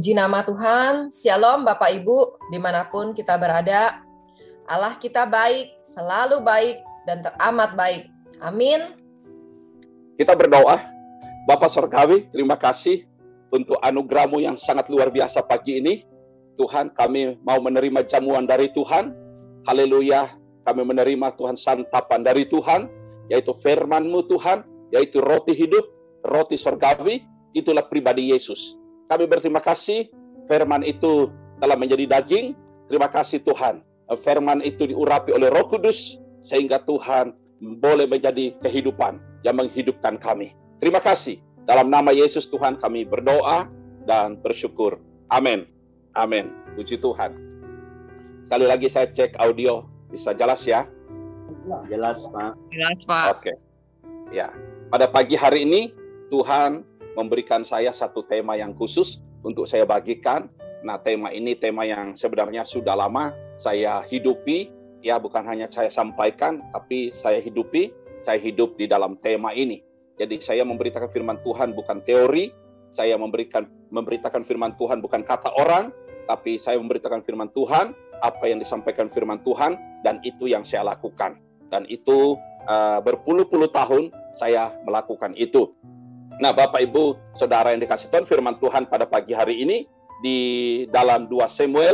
Puji nama Tuhan, Shalom Bapak Ibu, dimanapun kita berada. Allah kita baik, selalu baik, dan teramat baik. Amin. Kita berdoa. Bapa Surgawi, terima kasih untuk anugerah-Mu yang sangat luar biasa pagi ini. Tuhan, kami mau menerima jamuan dari Tuhan. Haleluya, kami menerima Tuhan santapan dari Tuhan, yaitu firman-Mu Tuhan, yaitu roti hidup, roti surgawi, itulah pribadi Yesus. Kami berterima kasih, firman itu telah menjadi daging. Terima kasih Tuhan, firman itu diurapi oleh Roh Kudus, sehingga Tuhan boleh menjadi kehidupan yang menghidupkan kami. Terima kasih. Dalam nama Yesus Tuhan kami berdoa dan bersyukur. Amin. Amin. Puji Tuhan. Sekali lagi saya cek audio. Bisa jelas ya? Jelas, Pak. Jelas, Pak. Oke. Ya. Pada pagi hari ini, Tuhan memberikan saya satu tema yang khusus untuk saya bagikan. Nah, tema ini tema yang sebenarnya sudah lama saya hidupi. Ya, bukan hanya saya sampaikan, tapi saya hidupi. Saya hidup di dalam tema ini. Jadi saya memberitakan firman Tuhan bukan teori. Saya memberitakan firman Tuhan bukan kata orang, tapi saya memberitakan firman Tuhan, apa yang disampaikan firman Tuhan, dan itu yang saya lakukan. Dan itu berpuluh-puluh tahun saya melakukan itu. Nah, Bapak, Ibu, Saudara yang dikasih Tuhan, firman Tuhan pada pagi hari ini di dalam 2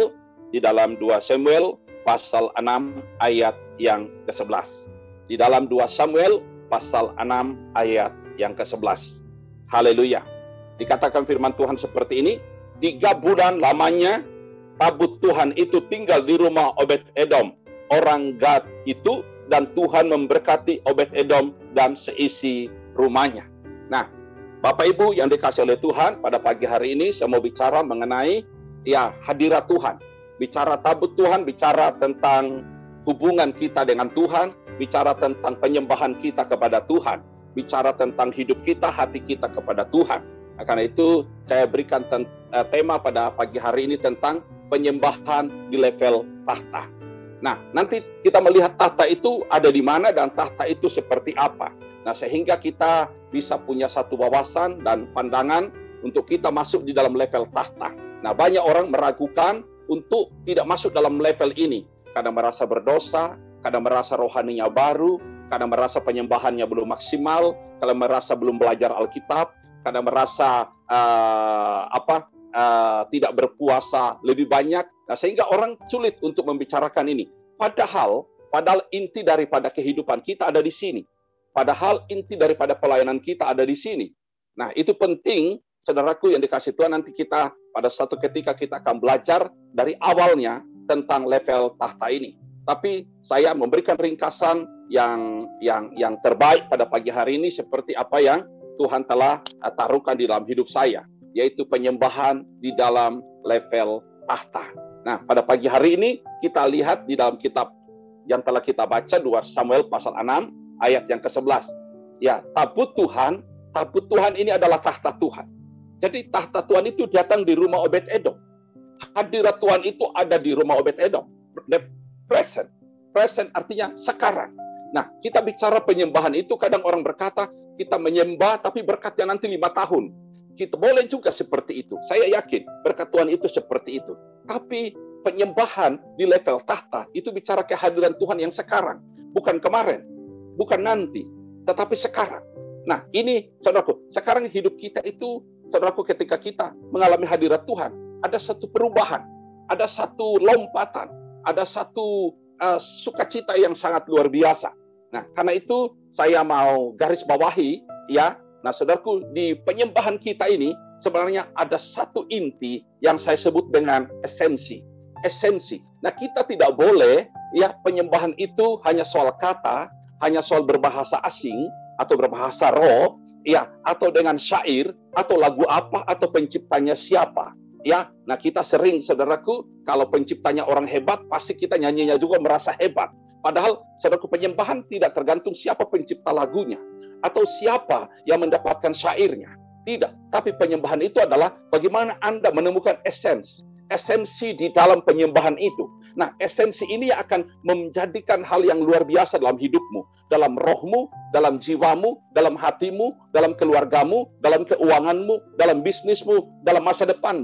Samuel pasal 6 ayat yang ke-11. Di dalam 2 Samuel pasal 6 ayat yang ke-11. Haleluya. Dikatakan firman Tuhan seperti ini, 3 bulan lamanya tabut Tuhan itu tinggal di rumah Obed-Edom, orang Gad itu, dan Tuhan memberkati Obed-Edom dan seisi rumahnya. Nah, Bapak Ibu yang dikasih oleh Tuhan, pada pagi hari ini saya mau bicara mengenai hadirat Tuhan. Bicara tabut Tuhan, bicara tentang hubungan kita dengan Tuhan, bicara tentang penyembahan kita kepada Tuhan, bicara tentang hidup kita, hati kita kepada Tuhan. Nah, karena itu saya berikan tema pada pagi hari ini tentang penyembahan di level tahta. Nah, nanti kita melihat tahta itu ada di mana dan tahta itu seperti apa. Nah, sehingga kita bisa punya satu wawasan dan pandangan untuk kita masuk di dalam level tahta. Nah, banyak orang meragukan untuk tidak masuk dalam level ini. Kadang merasa berdosa, kadang merasa rohaninya baru, kadang merasa penyembahannya belum maksimal, kadang merasa belum belajar Alkitab, kadang merasa tidak berpuasa lebih banyak. Nah, sehingga orang sulit untuk membicarakan ini. Padahal inti daripada kehidupan kita ada di sini. Padahal inti daripada pelayanan kita ada di sini. Nah, itu penting, saudaraku yang dikasih Tuhan, nanti kita pada suatu ketika kita akan belajar dari awalnya tentang level tahta ini. Tapi saya memberikan ringkasan yang terbaik pada pagi hari ini seperti apa yang Tuhan telah taruhkan di dalam hidup saya, yaitu penyembahan di dalam level tahta. Nah, pada pagi hari ini kita lihat di dalam kitab yang telah kita baca 2 Samuel pasal 6 ayat yang ke-11. Ya, tabut Tuhan ini adalah tahta Tuhan. Jadi tahta Tuhan itu datang di rumah Obed-Edom. Hadirat Tuhan itu ada di rumah Obed-Edom. Present artinya sekarang. Nah, kita bicara penyembahan itu, kadang orang berkata, kita menyembah tapi berkatnya nanti 5 tahun. Kita boleh juga seperti itu. Saya yakin berkat Tuhan itu seperti itu. Tapi penyembahan di level tahta itu bicara kehadiran Tuhan yang sekarang. Bukan kemarin, bukan nanti, tetapi sekarang. Nah, ini saudaraku, sekarang hidup kita itu, saudaraku, ketika kita mengalami hadirat Tuhan, ada satu perubahan, ada satu lompatan, ada satu sukacita yang sangat luar biasa. Nah, karena itu saya mau garis bawahi, ya. Nah, saudaraku, di penyembahan kita ini sebenarnya ada satu inti yang saya sebut dengan esensi. Nah, kita tidak boleh penyembahan itu hanya soal kata, hanya soal berbahasa asing atau berbahasa roh, atau dengan syair atau lagu apa atau penciptanya siapa. Nah, kita sering, saudaraku, kalau penciptanya orang hebat, pasti kita nyanyinya juga merasa hebat. Padahal, saudaraku, penyembahan tidak tergantung siapa pencipta lagunya atau siapa yang mendapatkan syairnya. Tidak, tapi penyembahan itu adalah bagaimana Anda menemukan esensi di dalam penyembahan itu. Nah, esensi ini akan menjadikan hal yang luar biasa dalam hidupmu, dalam rohmu, dalam jiwamu, dalam hatimu, dalam keluargamu, dalam keuanganmu, dalam bisnismu, dalam masa depanmu.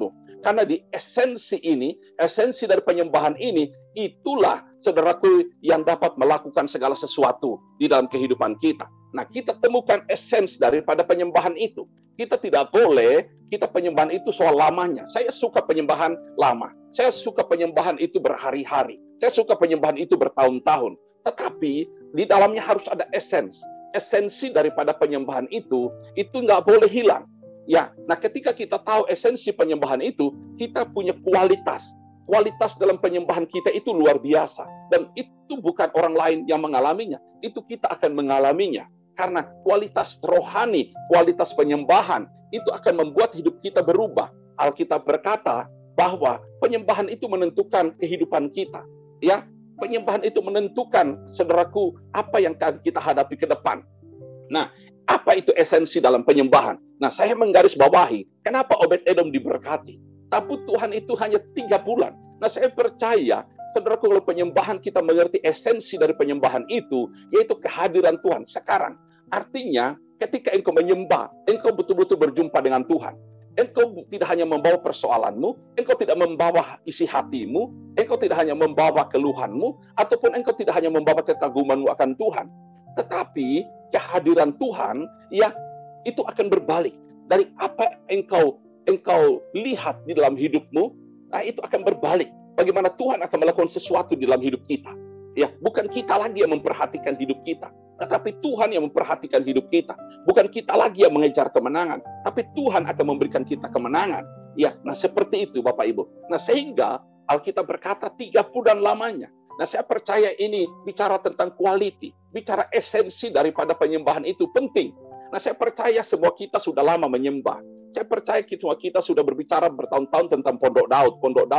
Karena di esensi ini, esensi dari penyembahan ini, itulah saudaraku yang dapat melakukan segala sesuatu di dalam kehidupan kita. Nah, kita temukan esensi daripada penyembahan itu. Kita tidak boleh, kita penyembahan itu soal lamanya. Saya suka penyembahan lama. Saya suka penyembahan itu berhari-hari. Saya suka penyembahan itu bertahun-tahun. Tetapi di dalamnya harus ada esensi. Esensi daripada penyembahan itu nggak boleh hilang. Ya, nah ketika kita tahu esensi penyembahan itu, kita punya kualitas. Kualitas dalam penyembahan kita itu luar biasa. Dan itu bukan orang lain yang mengalaminya. Itu kita akan mengalaminya. Karena kualitas rohani, kualitas penyembahan, itu akan membuat hidup kita berubah. Alkitab berkata bahwa penyembahan itu menentukan kehidupan kita. Ya, penyembahan itu menentukan, saudaraku, apa yang akan kita hadapi ke depan. Nah, apa itu esensi dalam penyembahan? Nah, saya menggarisbawahi, kenapa Obed-Edom diberkati? Tapi Tuhan itu hanya 3 bulan. Nah, saya percaya, saudaraku, kalau penyembahan kita mengerti esensi dari penyembahan itu, yaitu kehadiran Tuhan sekarang. Artinya, ketika engkau menyembah, engkau betul-betul berjumpa dengan Tuhan. Engkau tidak hanya membawa persoalanmu, engkau tidak membawa isi hatimu, engkau tidak hanya membawa keluhanmu, ataupun engkau tidak hanya membawa kekagumanmu akan Tuhan. Tetapi kehadiran Tuhan, ya, itu akan berbalik. Dari apa engkau lihat di dalam hidupmu, nah itu akan berbalik. Bagaimana Tuhan akan melakukan sesuatu di dalam hidup kita. Ya, bukan kita lagi yang memperhatikan hidup kita, tetapi Tuhan yang memperhatikan hidup kita. Bukan kita lagi yang mengejar kemenangan, tapi Tuhan akan memberikan kita kemenangan. Ya, nah seperti itu Bapak Ibu. Nah sehingga Alkitab berkata 30 bulan lamanya. Nah saya percaya ini bicara tentang quality, bicara esensi daripada penyembahan itu penting. Nah saya percaya semua kita sudah lama menyembah. Saya percaya semua kita sudah berbicara bertahun-tahun tentang pondok Daud,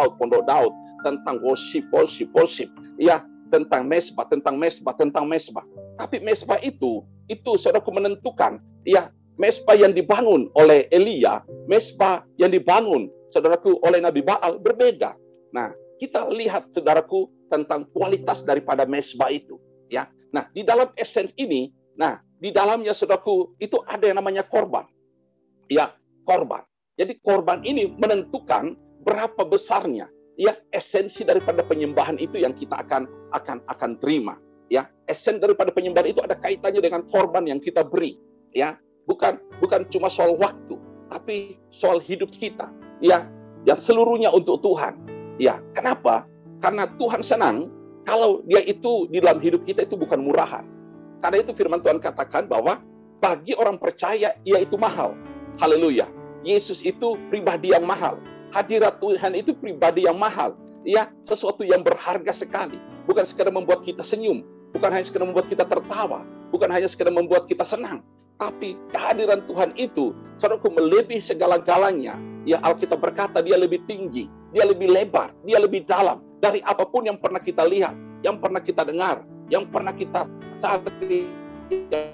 tentang worship. Ya, tentang mesbah. Tapi mesbah itu saudaraku menentukan, ya, mesbah yang dibangun oleh Elia, mesbah yang dibangun saudaraku oleh Nabi Baal berbeda. Nah, kita lihat saudaraku tentang kualitas daripada mesbah itu, ya. Nah, di dalam esens ini, nah, di dalamnya saudaraku itu ada yang namanya korban. Ya, korban. Jadi korban ini menentukan berapa besarnya, ya, esensi daripada penyembahan itu yang kita akan terima. Ya, esen daripada penyembahan itu ada kaitannya dengan korban yang kita beri. Ya, bukan cuma soal waktu, tapi soal hidup kita. Ya, yang seluruhnya untuk Tuhan. Ya, kenapa? Karena Tuhan senang kalau dia itu di dalam hidup kita itu bukan murahan. Karena itu firman Tuhan katakan bahwa bagi orang percaya ia itu mahal. Haleluya. Yesus itu pribadi yang mahal. Hadirat Tuhan itu pribadi yang mahal. Ya, sesuatu yang berharga sekali. Bukan sekadar membuat kita senyum. Bukan hanya sekadar membuat kita tertawa. Bukan hanya sekadar membuat kita senang. Tapi kehadiran Tuhan itu, saudaraku, melebihi segala-galanya. Ya, Alkitab berkata dia lebih tinggi, dia lebih lebar, dia lebih dalam dari apapun yang pernah kita lihat, yang pernah kita dengar, yang pernah kita cari, yang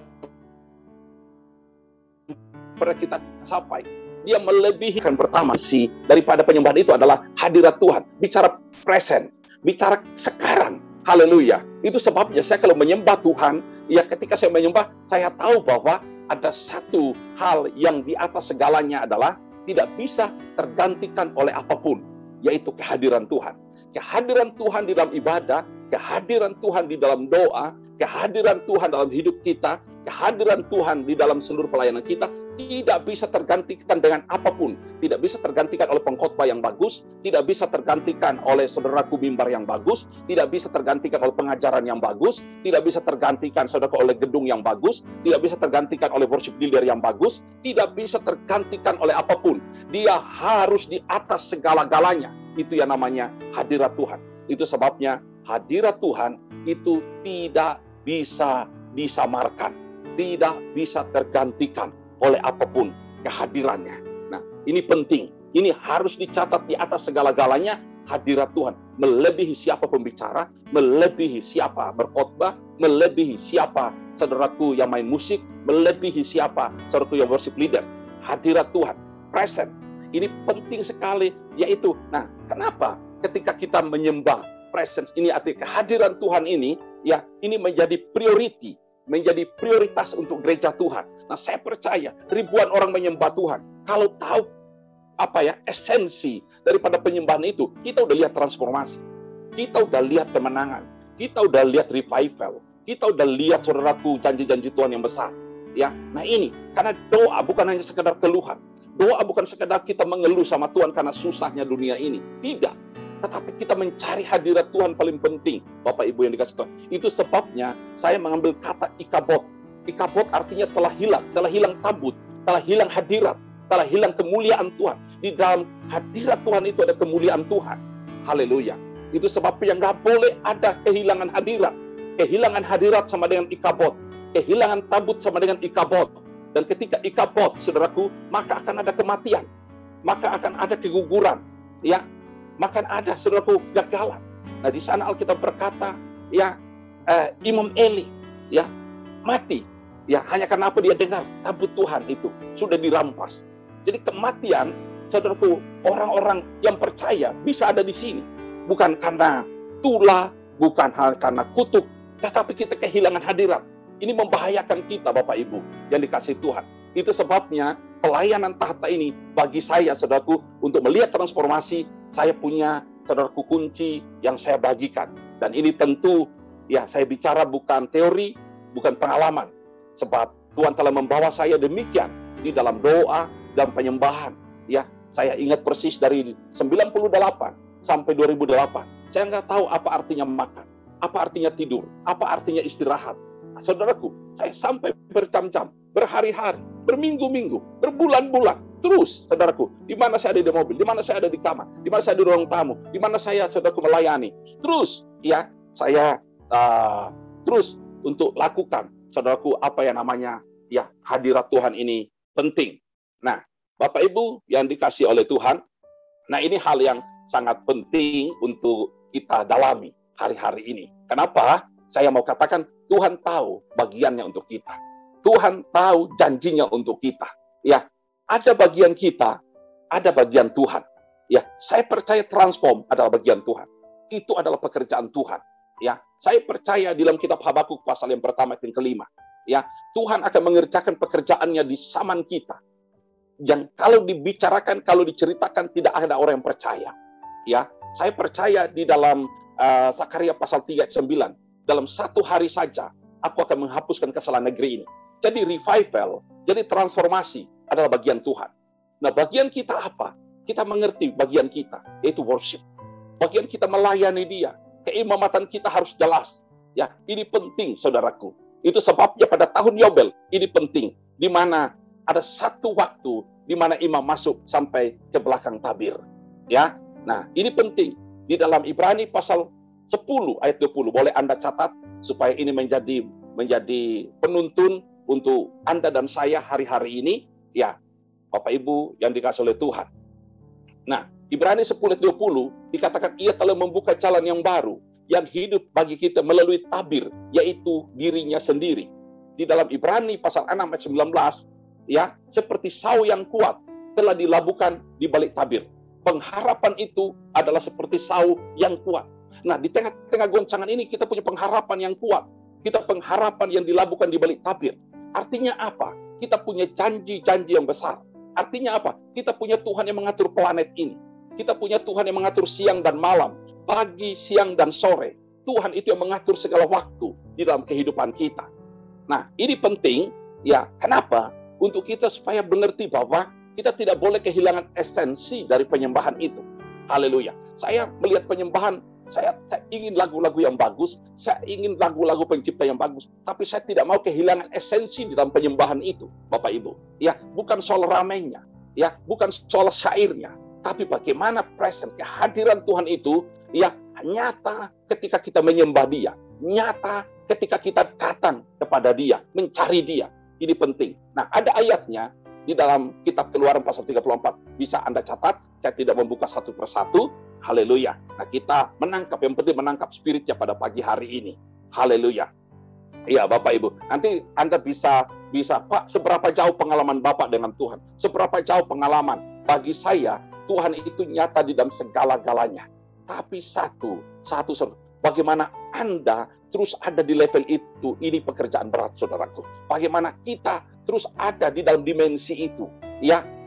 pernah kita capai. Dia melebihi. Yang pertama sih daripada penyembahan itu adalah hadirat Tuhan. Bicara present, bicara sekarang. Haleluya. Itu sebabnya saya kalau menyembah Tuhan, ya ketika saya menyembah, saya tahu bahwa ada satu hal yang di atas segalanya adalah tidak bisa tergantikan oleh apapun, yaitu kehadiran Tuhan. Kehadiran Tuhan di dalam ibadah, kehadiran Tuhan di dalam doa, kehadiran Tuhan dalam hidup kita, kehadiran Tuhan di dalam seluruh pelayanan kita, tidak bisa tergantikan dengan apapun. Tidak bisa tergantikan oleh pengkhotbah yang bagus, tidak bisa tergantikan oleh saudaraku mimbar yang bagus, tidak bisa tergantikan oleh pengajaran yang bagus, tidak bisa tergantikan saudaraku oleh gedung yang bagus, tidak bisa tergantikan oleh worship leader yang bagus, tidak bisa tergantikan oleh apapun. Dia harus di atas segala-galanya. Itu yang namanya hadirat Tuhan. Itu sebabnya hadirat Tuhan itu tidak bisa disamarkan, tidak bisa tergantikan oleh apapun kehadirannya. Nah, ini penting. Ini harus dicatat di atas segala-galanya. Hadirat Tuhan melebihi siapa pembicara, melebihi siapa berkhotbah, melebihi siapa saudaraku yang main musik, melebihi siapa saudaraku yang worship leader. Hadirat Tuhan, present. Ini penting sekali, yaitu, nah, kenapa ketika kita menyembah presence ini, arti kehadiran Tuhan ini, ya, ini menjadi priority, menjadi prioritas untuk gereja Tuhan. Nah, saya percaya ribuan orang menyembah Tuhan. Kalau tahu esensi daripada penyembahan itu, kita udah lihat transformasi. Kita udah lihat kemenangan. Kita udah lihat revival. Kita udah lihat, saudaraku, janji-janji Tuhan yang besar. Ya, nah ini, karena doa bukan hanya sekedar keluhan. Doa bukan sekedar kita mengeluh sama Tuhan karena susahnya dunia ini. Tidak. Tetapi kita mencari hadirat Tuhan paling penting. Bapak Ibu yang dikasih Tuhan. Itu sebabnya saya mengambil kata ikabod. Ikabod artinya telah hilang tabut, telah hilang hadirat, telah hilang kemuliaan Tuhan. Di dalam hadirat Tuhan itu ada kemuliaan Tuhan. Haleluya. Itu sebabnya nggak boleh ada kehilangan hadirat. Kehilangan hadirat sama dengan ikabod. Kehilangan tabut sama dengan ikabod. Dan ketika ikabod, saudaraku, maka akan ada kematian. Maka akan ada keguguran. Ya, maka ada, saudaraku, kegagalan. Nah, di sana Alkitab berkata, Imam Eli, mati. Ya, hanya karena apa dia dengar tabut Tuhan itu sudah dirampas. Jadi kematian, saudaraku, orang-orang yang percaya bisa ada di sini. Bukan karena tulah, bukan karena kutuk, tetapi kita kehilangan hadirat. Ini membahayakan kita, Bapak Ibu, yang dikasih Tuhan. Itu sebabnya pelayanan tahta ini bagi saya, saudaraku, untuk melihat transformasi, saya punya, saudaraku, kunci yang saya bagikan. Dan ini tentu, saya bicara bukan teori, bukan pengalaman. Sebab Tuhan telah membawa saya demikian di dalam doa dan penyembahan. Ya, saya ingat persis dari 98 sampai 2008. Saya nggak tahu apa artinya makan, apa artinya tidur, apa artinya istirahat. Saudaraku, saya sampai berjam-jam, berhari-hari, berminggu-minggu, berbulan-bulan. Terus, saudaraku, di mana saya ada di mobil, di mana saya ada di kamar, di mana saya di ruang tamu, di mana saya, saudaraku, melayani. Terus, saya terus untuk lakukan, saudaraku, apa yang namanya, hadirat Tuhan ini penting. Nah, Bapak Ibu yang dikasih oleh Tuhan, nah ini hal yang sangat penting untuk kita dalami hari-hari ini. Kenapa? Saya mau katakan, Tuhan tahu bagiannya untuk kita. Tuhan tahu janjinya untuk kita. Ya, ada bagian kita, ada bagian Tuhan. Ya, saya percaya transform adalah bagian Tuhan. Itu adalah pekerjaan Tuhan. Ya, saya percaya di dalam kitab Habakuk pasal yang pertama dan kelima. Ya, Tuhan akan mengerjakan pekerjaannya di zaman kita. Yang kalau dibicarakan, kalau diceritakan tidak ada orang yang percaya. Ya, saya percaya di dalam Zakaria pasal 3 ayat 9. Dalam satu hari saja, aku akan menghapuskan kesalahan negeri ini. Jadi revival, jadi transformasi adalah bagian Tuhan. Nah, bagian kita apa? Kita mengerti bagian kita, yaitu worship. Bagian kita melayani Dia. Keimamatan kita harus jelas. Ya, ini penting, saudaraku. Itu sebabnya pada tahun Yobel, ini penting. Di mana ada satu waktu di mana imam masuk sampai ke belakang tabir. Ya, nah ini penting. Di dalam Ibrani pasal 10 ayat 20, boleh Anda catat supaya ini menjadi penuntun untuk Anda dan saya hari-hari ini, ya, Bapak Ibu yang dikasih oleh Tuhan. Nah, Ibrani 10 ayat 20 dikatakan Ia telah membuka jalan yang baru yang hidup bagi kita melalui tabir, yaitu dirinya sendiri. Di dalam Ibrani pasal 6 ayat 19, ya, seperti sau yang kuat telah dilabuhkan di balik tabir. Pengharapan itu adalah seperti sau yang kuat. Nah, di tengah-tengah goncangan ini kita punya pengharapan yang kuat. Kita pengharapan yang dilabuhkan di balik tabir. Artinya apa? Kita punya janji-janji yang besar. Artinya apa? Kita punya Tuhan yang mengatur planet ini. Kita punya Tuhan yang mengatur siang dan malam, pagi, siang, dan sore. Tuhan itu yang mengatur segala waktu di dalam kehidupan kita. Nah, ini penting, ya. Kenapa? Untuk kita supaya mengerti bahwa kita tidak boleh kehilangan esensi dari penyembahan itu. Haleluya. Saya melihat penyembahan, saya ingin lagu-lagu yang bagus, saya ingin lagu-lagu pencipta yang bagus, tapi saya tidak mau kehilangan esensi di dalam penyembahan itu, Bapak Ibu. Ya, bukan soal ramainya, ya, bukan soal syairnya, tapi bagaimana present, kehadiran Tuhan itu, ya, nyata ketika kita menyembah Dia, nyata ketika kita datang kepada Dia, mencari Dia. Ini penting. Nah, ada ayatnya di dalam kitab Keluaran pasal 34. Bisa Anda catat, saya tidak membuka satu persatu. Haleluya. Nah, kita menangkap, yang penting menangkap spiritnya pada pagi hari ini. Haleluya. Iya, Bapak Ibu. Nanti Anda bisa, Pak, seberapa jauh pengalaman Bapak dengan Tuhan? Seberapa jauh pengalaman? Bagi saya, Tuhan itu nyata di dalam segala-galanya. Tapi satu, bagaimana Anda terus ada di level itu, ini pekerjaan berat, saudaraku. Bagaimana kita terus ada di dalam dimensi itu, ya,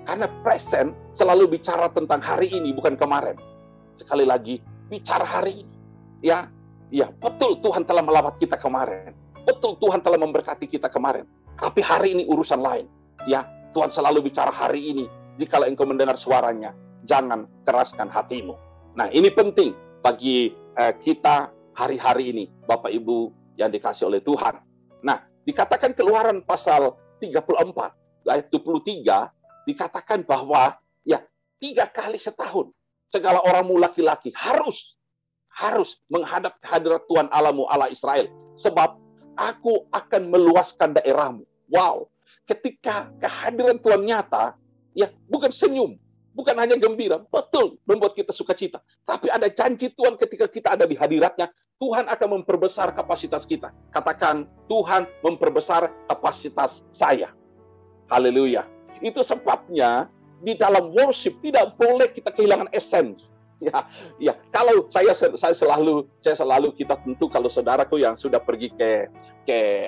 Karena present selalu bicara tentang hari ini, bukan kemarin. Sekali lagi, bicara hari ini. Ya, betul Tuhan telah melawat kita kemarin. Betul Tuhan telah memberkati kita kemarin. Tapi hari ini urusan lain. Ya, Tuhan selalu bicara hari ini. Jikalau engkau mendengar suaranya, jangan keraskan hatimu. Nah, ini penting bagi kita hari-hari ini, Bapak Ibu yang dikasih oleh Tuhan. Nah, dikatakan Keluaran pasal 34, ayat 23, dikatakan bahwa 3 kali setahun segala orangmu laki-laki harus menghadap kehadirat Tuhan Allahmu, Allah Israel, sebab aku akan meluaskan daerahmu. Wow, ketika kehadiran Tuhan nyata, bukan senyum, bukan hanya gembira, betul membuat kita sukacita, tapi ada janji Tuhan ketika kita ada di hadiratnya, Tuhan akan memperbesar kapasitas kita. Katakan, Tuhan memperbesar kapasitas saya. Haleluya. Itu sebabnya di dalam worship tidak boleh kita kehilangan essence. Kalau saya selalu kita tentu kalau saudaraku yang sudah pergi ke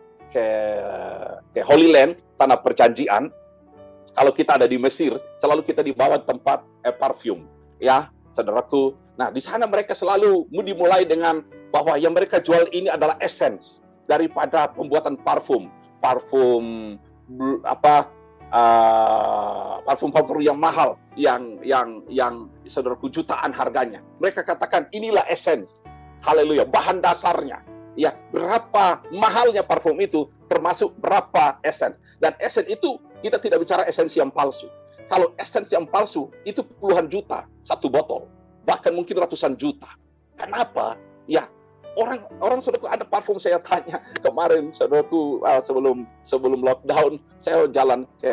Holy Land, tanah perjanjian, kalau kita ada di Mesir, selalu kita dibawa tempat parfum, saudaraku. Nah, di sana mereka selalu dimulai dengan bahwa yang mereka jual ini adalah essence daripada pembuatan parfum yang mahal, yang saudaraku jutaan harganya. Mereka katakan inilah essence, haleluya, bahan dasarnya. Berapa mahalnya parfum itu termasuk berapa essence. Dan essence itu kita tidak bicara esensi yang palsu. Kalau esensi yang palsu itu puluhan juta satu botol, bahkan mungkin ratusan juta. Kenapa? Orang saudaraku, ada parfum, saya tanya kemarin saudaraku, sebelum lockdown, saya jalan ke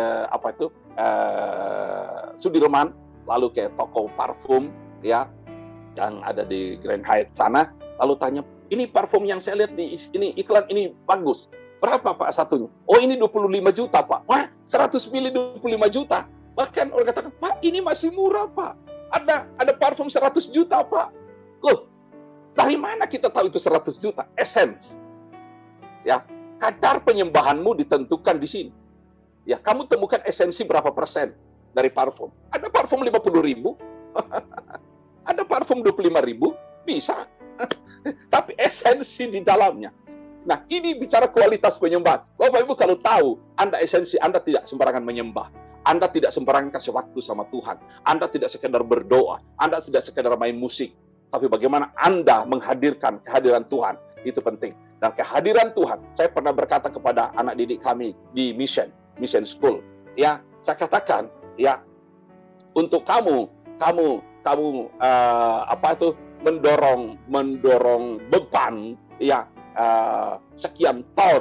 Sudirman, lalu ke toko parfum yang ada di Grand Hyatt sana, lalu tanya, ini parfum yang saya lihat di ini iklan ini bagus, berapa Pak satunya? Oh, ini 25 juta Pak. Wah, 100 mili 25 juta. Bahkan orang katakan, Pak, ini masih murah Pak. Ada parfum 100 juta Pak. Loh, dari mana kita tahu itu 100 juta? Essence. Kadar penyembahanmu ditentukan di sini. Kamu temukan esensi berapa persen dari parfum. Ada parfum 50.000, ada parfum 25.000, bisa. Tapi esensi di dalamnya. Nah, ini bicara kualitas penyembahan. Bapak Ibu kalau tahu, Anda esensi, Anda tidak sembarangan menyembah. Anda tidak sembarangan kasih waktu sama Tuhan. Anda tidak sekedar berdoa. Anda tidak sekedar main musik. Tapi bagaimana Anda menghadirkan kehadiran Tuhan, itu penting. Dan kehadiran Tuhan, saya pernah berkata kepada anak didik kami di mission school. Saya katakan, untuk kamu mendorong beban, sekian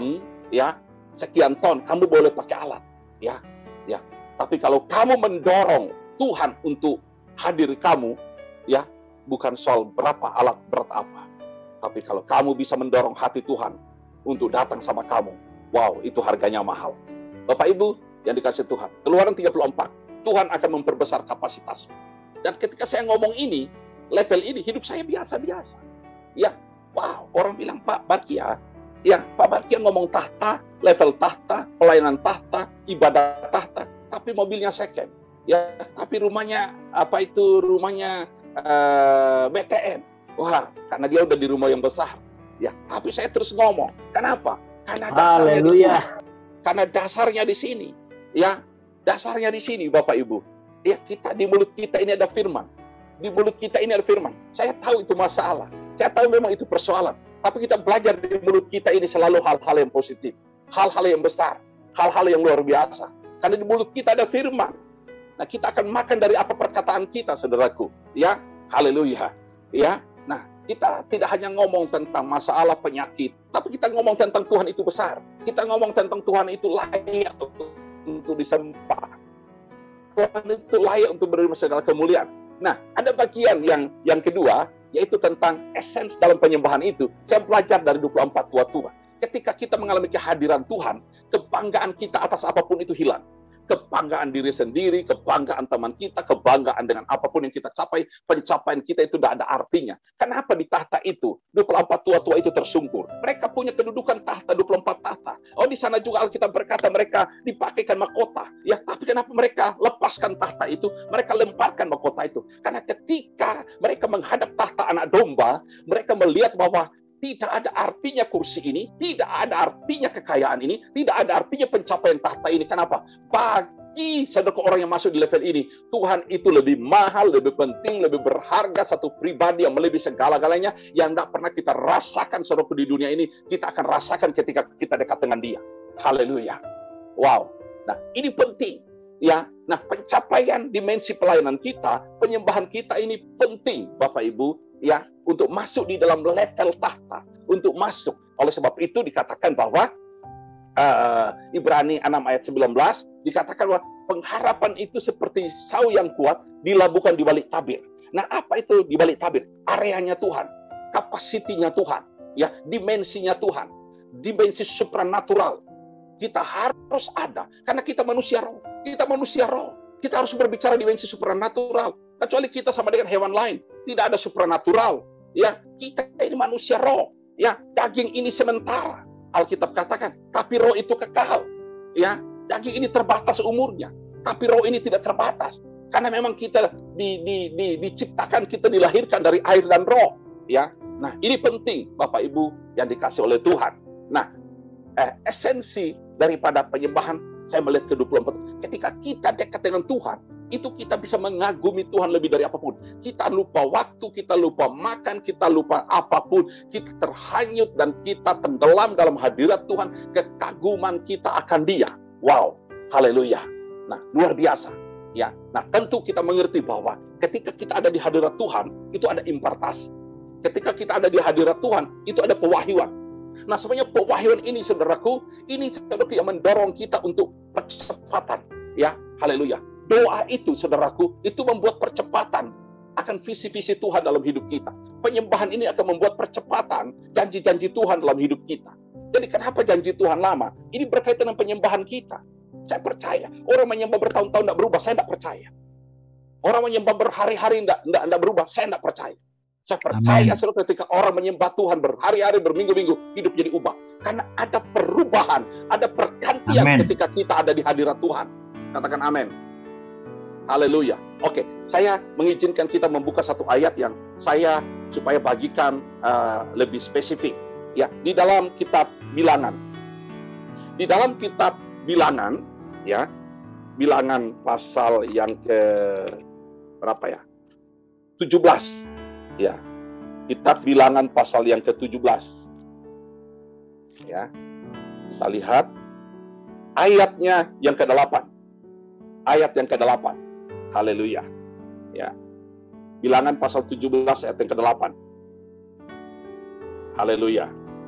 ton, kamu boleh pakai alat, Tapi kalau kamu mendorong Tuhan untuk hadir kamu, bukan soal berapa alat berat apa. Tapi kalau kamu bisa mendorong hati Tuhan untuk datang sama kamu, wow, itu harganya mahal. Bapak Ibu yang dikasih Tuhan, Keluaran 34, Tuhan akan memperbesar kapasitas. Dan ketika saya ngomong ini, level ini, hidup saya biasa-biasa. Wow, orang bilang, Pak Barkia, Pak Barkia ngomong tahta, level tahta, pelayanan tahta, ibadah tahta, tapi mobilnya second. Tapi rumahnya, BTN. Wah, karena dia udah di rumah yang besar. Tapi saya terus ngomong. Kenapa? Karena dasarnya di sini. Karena dasarnya di sini. Dasarnya di sini, Bapak Ibu. Kita di mulut kita ini ada firman. Di mulut kita ini ada firman. Saya tahu itu masalah. Saya tahu memang itu persoalan. Tapi kita belajar di mulut kita ini selalu hal-hal yang positif. Hal-hal yang besar. Hal-hal yang luar biasa. Karena di mulut kita ada firman. Nah, kita akan makan dari apa perkataan kita, saudaraku. Haleluya. Nah, kita tidak hanya ngomong tentang masalah penyakit, tapi kita ngomong tentang Tuhan itu besar. Kita ngomong tentang Tuhan itu layak untuk disembah. Tuhan itu layak untuk menerima segala kemuliaan. Nah, ada bagian yang kedua, yaitu tentang essence dalam penyembahan itu. Saya belajar dari 24 tua. Ketika kita mengalami kehadiran Tuhan, kebanggaan kita atas apapun itu hilang. kebanggaan diri sendiri, kebanggaan teman kita, kebanggaan dengan apapun yang kita capai, pencapaian kita itu tidak ada artinya. Kenapa di tahta itu 24 tua-tua itu tersungkur? Mereka punya kedudukan tahta 24 tahta. Oh, di sana juga Alkitab berkata mereka dipakaikan mahkota. Ya, tapi kenapa mereka lepaskan tahta itu? Mereka lemparkan mahkota itu. Karena ketika mereka menghadap tahta anak domba, mereka melihat bahwa tidak ada artinya kursi ini, tidak ada artinya kekayaan ini, tidak ada artinya pencapaian tahta ini. Kenapa? Bagi saudara orang yang masuk di level ini, Tuhan itu lebih mahal, lebih penting, lebih berharga, satu pribadi yang melebihi segala-galanya, yang tidak pernah kita rasakan saudara di dunia ini, kita akan rasakan ketika kita dekat dengan Dia. Haleluya. Wow. Nah, ini penting. Ya, nah pencapaian dimensi pelayanan kita, penyembahan kita ini penting, Bapak Ibu, ya, untuk masuk di dalam level tahta, untuk masuk. Oleh sebab itu dikatakan bahwa Ibrani 6 ayat 19 dikatakan bahwa pengharapan itu seperti sau yang kuat dilabuhkan di balik tabir. Nah, apa itu di balik tabir? Areanya Tuhan, kapasitinya Tuhan, ya, dimensinya Tuhan, dimensi supranatural. Kita harus ada, karena kita manusia roh. Kita manusia roh. Kita harus berbicara dimensi supranatural. Kecuali kita sama dengan hewan lain, tidak ada supranatural. Ya, kita ini manusia roh. Ya, daging ini sementara. Alkitab katakan, tapi roh itu kekal. Ya, daging ini terbatas umurnya, tapi roh ini tidak terbatas. Karena memang kita diciptakan, kita dilahirkan dari air dan roh. Ya, nah ini penting, Bapak Ibu yang dikasih oleh Tuhan. Nah, esensi daripada penyembahan, saya melihat ke 24. Ketika kita dekat dengan Tuhan, itu kita bisa mengagumi Tuhan lebih dari apapun. Kita lupa waktu, kita lupa makan, kita lupa apapun. Kita terhanyut dan kita tenggelam dalam hadirat Tuhan. Kekaguman kita akan Dia. Wow, haleluya. Nah, luar biasa. Ya, nah tentu kita mengerti bahwa ketika kita ada di hadirat Tuhan, itu ada impartasi. Ketika kita ada di hadirat Tuhan, itu ada pewahyuan. Nah, sebenarnya pewahyuan ini, saudaraku, ini saudaraku yang mendorong kita untuk percepatan. Ya, haleluya. Doa itu, saudaraku, itu membuat percepatan akan visi-visi Tuhan dalam hidup kita. Penyembahan ini akan membuat percepatan janji-janji Tuhan dalam hidup kita. Jadi kenapa janji Tuhan lama? Ini berkaitan dengan penyembahan kita. Saya percaya. Orang menyembah bertahun-tahun tidak berubah, saya tidak percaya. Orang menyembah berhari-hari tidak berubah, saya tidak percaya. Saya percaya saudara, ketika orang menyembah Tuhan berhari-hari, berminggu-minggu, hidup jadi ubah. Karena ada perubahan, ada pergantian ketika kita ada di hadirat Tuhan. Katakan amin. Haleluya. Oke, saya mengizinkan kita membuka satu ayat yang saya supaya bagikan lebih spesifik. Ya, di dalam kitab Bilangan. Di dalam kitab Bilangan, ya, Bilangan pasal yang ke berapa ya? 17. Ya, kitab Bilangan pasal yang ke-17. Ya, kita lihat ayatnya yang ke-8. Ayat yang ke-8. Haleluya. Ya. Bilangan pasal 17 ayat yang ke-8. Haleluya.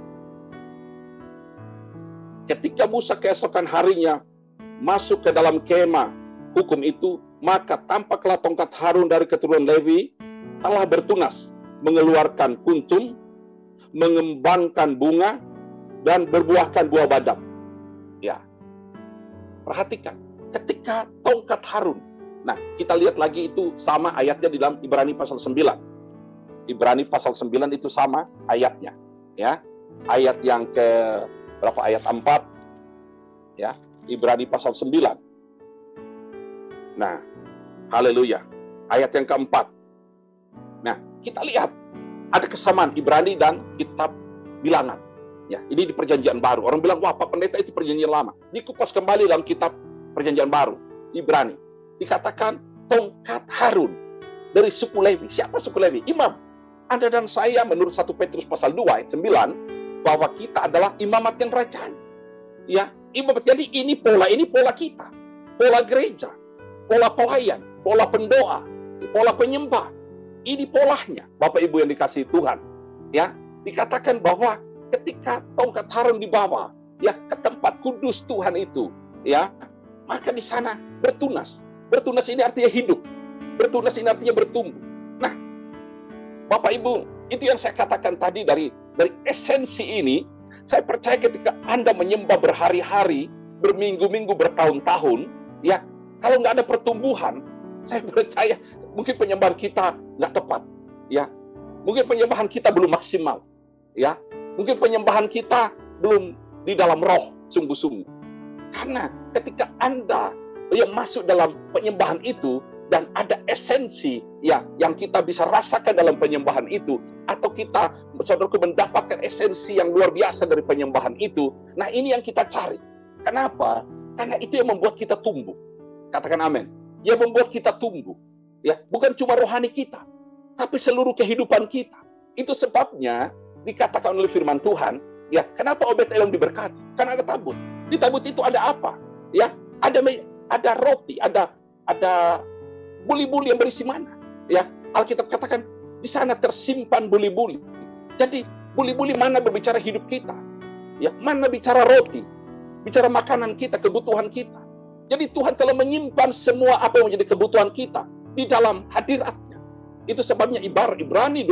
Ketika Musa keesokan harinya masuk ke dalam kemah hukum itu, maka tampaklah tongkat Harun dari keturunan Lewi telah bertunas, mengeluarkan kuntum, mengembangkan bunga, dan berbuahkan buah badam. Ya, perhatikan, ketika tongkat Harun. Nah, kita lihat lagi itu sama ayatnya di dalam Ibrani pasal 9. Ibrani pasal 9 itu sama ayatnya. Ya, ayat yang ke berapa? Ayat 4. Ya, Ibrani pasal 9. Nah, haleluya. Ayat yang keempat. Nah, kita lihat ada kesamaan Ibrani dan kitab Bilangan. Ya, ini di Perjanjian Baru. Orang bilang, wah, Pak Pendeta itu Perjanjian Lama. Dikupas kembali dalam kitab Perjanjian Baru, Ibrani. Dikatakan tongkat Harun dari suku Lewi. Siapa suku Lewi? Imam. Anda dan saya menurut 1 Petrus pasal 2 ayat 9 bahwa kita adalah imamat yang rajani. Ya, imamat. Jadi ini pola kita. Pola gereja, pola pelayan, pola pendoa, pola penyembah. Ini polanya, Bapak Ibu yang dikasihi Tuhan. Ya, dikatakan bahwa ketika tongkat Harun dibawa ya ke tempat kudus Tuhan itu, ya, maka di sana bertunas. Bertunas ini artinya hidup. Bertunas ini artinya bertumbuh. Nah, Bapak Ibu, itu yang saya katakan tadi dari esensi ini, saya percaya ketika Anda menyembah berhari-hari, berminggu-minggu, bertahun-tahun, Ya, kalau nggak ada pertumbuhan, saya percaya mungkin penyembahan kita nggak tepat. Ya, mungkin penyembahan kita belum maksimal. Ya, mungkin penyembahan kita belum di dalam roh sungguh-sungguh. Karena ketika Anda yang masuk dalam penyembahan itu dan ada esensi ya yang kita bisa rasakan dalam penyembahan itu, atau kita saudaraku mendapatkan esensi yang luar biasa dari penyembahan itu, nah ini yang kita cari. Kenapa? Karena itu yang membuat kita tumbuh. Katakan amin. Yang membuat kita tumbuh. Ya, bukan cuma rohani kita, tapi seluruh kehidupan kita. Itu sebabnya dikatakan oleh firman Tuhan, ya, kenapa Obed-Edom diberkati? Karena ada tabut. Di tabut itu ada apa? Ya, ada roti, ada buli-buli yang berisi mana. Ya, Alkitab katakan di sana tersimpan buli-buli. Jadi buli-buli mana berbicara hidup kita? Ya, mana bicara roti? Bicara makanan kita, kebutuhan kita. Jadi Tuhan telah menyimpan semua apa yang menjadi kebutuhan kita di dalam hadirat-Nya. Itu sebabnya Ibrani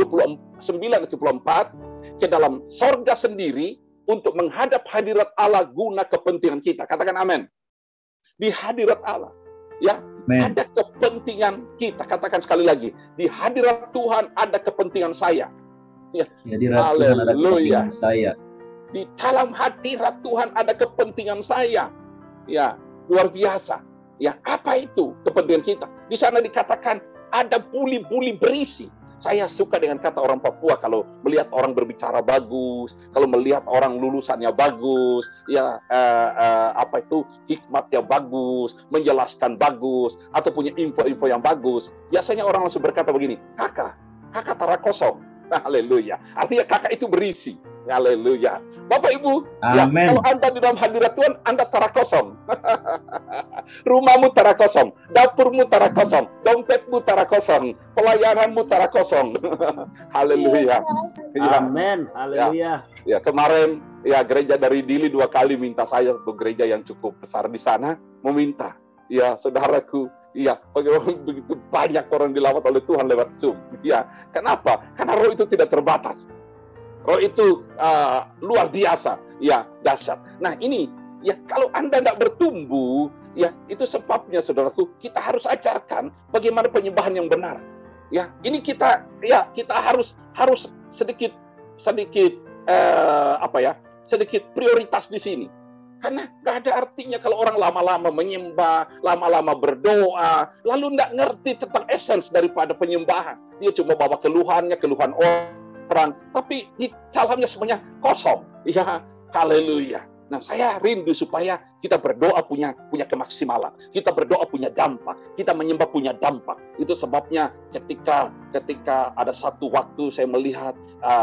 29:24 ke dalam sorga sendiri untuk menghadap hadirat Allah guna kepentingan kita. Katakan amin. Di hadirat Allah, ya, amen. Ada kepentingan kita. Katakan sekali lagi, di hadirat Tuhan ada kepentingan saya. Ya, hadirat Tuhan ada kepentingan saya. Di dalam hadirat Tuhan ada kepentingan saya. Ya, luar biasa. Ya, apa itu kepentingan kita? Di sana dikatakan ada buli-buli berisi. Saya suka dengan kata orang Papua kalau melihat orang berbicara bagus, kalau melihat orang lulusannya bagus, ya apa itu hikmatnya bagus, menjelaskan bagus, atau punya info-info yang bagus. Biasanya orang langsung berkata begini, kakak tara kosong. Haleluya. Artinya kakak itu berisi. Haleluya. Bapak Ibu, ya, kalau Anda di dalam hadirat Tuhan, Anda tara kosong. Rumahmu tara kosong, dapurmu tara kosong, dompetmu tara kosong, pelayananmu tara kosong. Haleluya. Amin. Haleluya. Ya, kemarin ya gereja dari Dili 2 kali minta saya untuk gereja yang cukup besar di sana, meminta. Ya, saudaraku, iya, bagaimana begitu banyak orang dilawat oleh Tuhan lewat Zoom. Ya, kenapa? Karena roh itu tidak terbatas. Roh itu luar biasa, ya, dahsyat. Nah, ini ya kalau Anda tidak bertumbuh, ya itu sebabnya saudaraku, kita harus ajarkan bagaimana penyembahan yang benar. Ya, ini kita harus sedikit sedikit prioritas di sini. Karena nggak ada artinya kalau orang lama-lama menyembah, lama-lama berdoa, lalu nggak ngerti tentang esens daripada penyembahan. Dia cuma bawa keluhan orang, tapi di dalamnya semuanya kosong. Ya, haleluya. Nah, saya rindu supaya kita berdoa punya kemaksimalan. Kita berdoa punya dampak. Kita menyembah punya dampak. Itu sebabnya ketika ada satu waktu saya melihat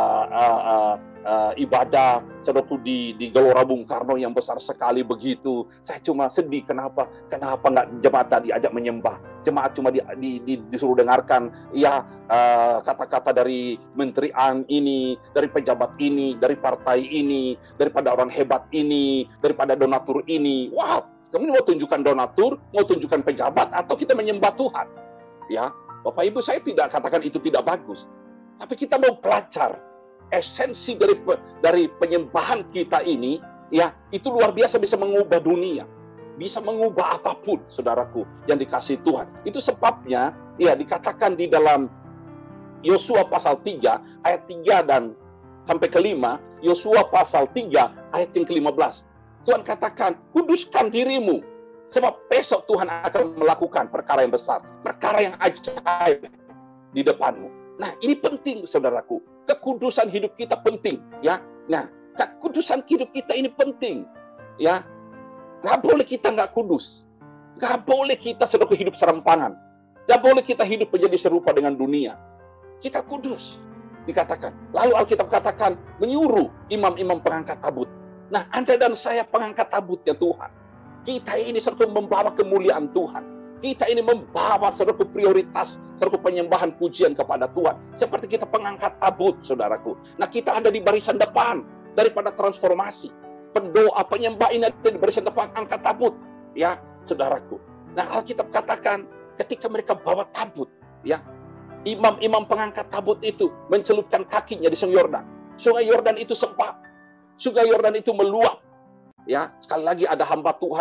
ibadah saudaraku di Gelora Bung Karno yang besar sekali begitu. Saya cuma sedih kenapa nggak jemaat tadi diajak menyembah. Jemaat cuma disuruh dengarkan ya kata-kata dari menteri ini, dari pejabat ini, dari partai ini, daripada orang hebat ini, daripada donatur ini. Wow, kamu mau tunjukkan donatur, mau tunjukkan pejabat, atau kita menyembah Tuhan? Ya, Bapak Ibu, saya tidak katakan itu tidak bagus, tapi kita mau belajar esensi dari penyembahan kita ini. Ya, itu luar biasa, bisa mengubah dunia, bisa mengubah apapun, saudaraku, yang dikasihi Tuhan. Itu sebabnya, ya, dikatakan di dalam Yosua pasal 3, ayat 3 dan sampai ke-5, Yosua pasal 3, ayat yang ke-15. Tuhan katakan, kuduskan dirimu, sebab besok Tuhan akan melakukan perkara yang besar, perkara yang ajaib di depanmu. Nah, ini penting, saudaraku. Kekudusan hidup kita penting, ya. Nah, kekudusan hidup kita ini penting, ya. Nggak boleh kita nggak kudus. Nggak boleh kita saudaraku hidup serampangan. Nggak boleh kita hidup menjadi serupa dengan dunia. Kita kudus, dikatakan. Lalu Alkitab katakan, menyuruh imam-imam pengangkat tabut. Nah, Anda dan saya pengangkat tabutnya Tuhan. Kita ini saudaraku membawa kemuliaan Tuhan. Kita ini membawa saudaraku prioritas, saudaraku penyembahan pujian kepada Tuhan. Seperti kita pengangkat tabut, saudaraku. Nah, kita ada di barisan depan daripada transformasi. Pendoa, penyembah ini ada di barisan depan angkat tabut. Ya, saudaraku. Nah, Alkitab katakan ketika mereka bawa tabut, ya, imam-imam pengangkat tabut itu mencelupkan kakinya di Sungai Yordan. Sungai Yordan itu sempap. Sungai Yordan itu meluap. Ya, sekali lagi ada hamba Tuhan yang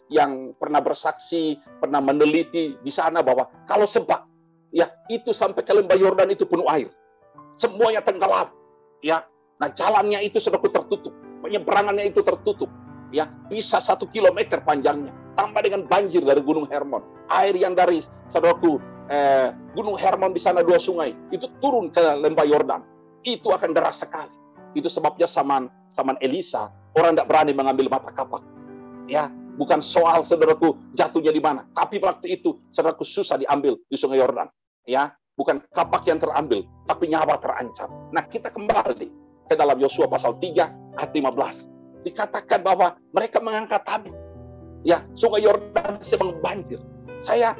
yang pernah bersaksi, pernah meneliti di sana bahwa kalau sebab ya itu sampai ke lembah Yordan itu penuh air. Semuanya tenggelam. Ya. Nah, jalannya itu saudaraku tertutup. Penyeberangannya itu tertutup. Ya, bisa 1 kilometer panjangnya. Tambah dengan banjir dari Gunung Hermon. Air yang dari saudaraku Gunung Hermon di sana 2 sungai itu turun ke lembah Yordan. Itu akan deras sekali. Itu sebabnya zaman Elisa orang tidak berani mengambil mata kapak. Ya, bukan soal saudaraku jatuhnya di mana, tapi waktu itu saudaraku susah diambil di Sungai Yordan. Ya, bukan kapak yang terambil, tapi nyawa terancam. Nah, kita kembali ke dalam Yosua pasal 3 ayat 15. Dikatakan bahwa mereka mengangkat tabir. Ya, Sungai Yordan sedang banjir. Saya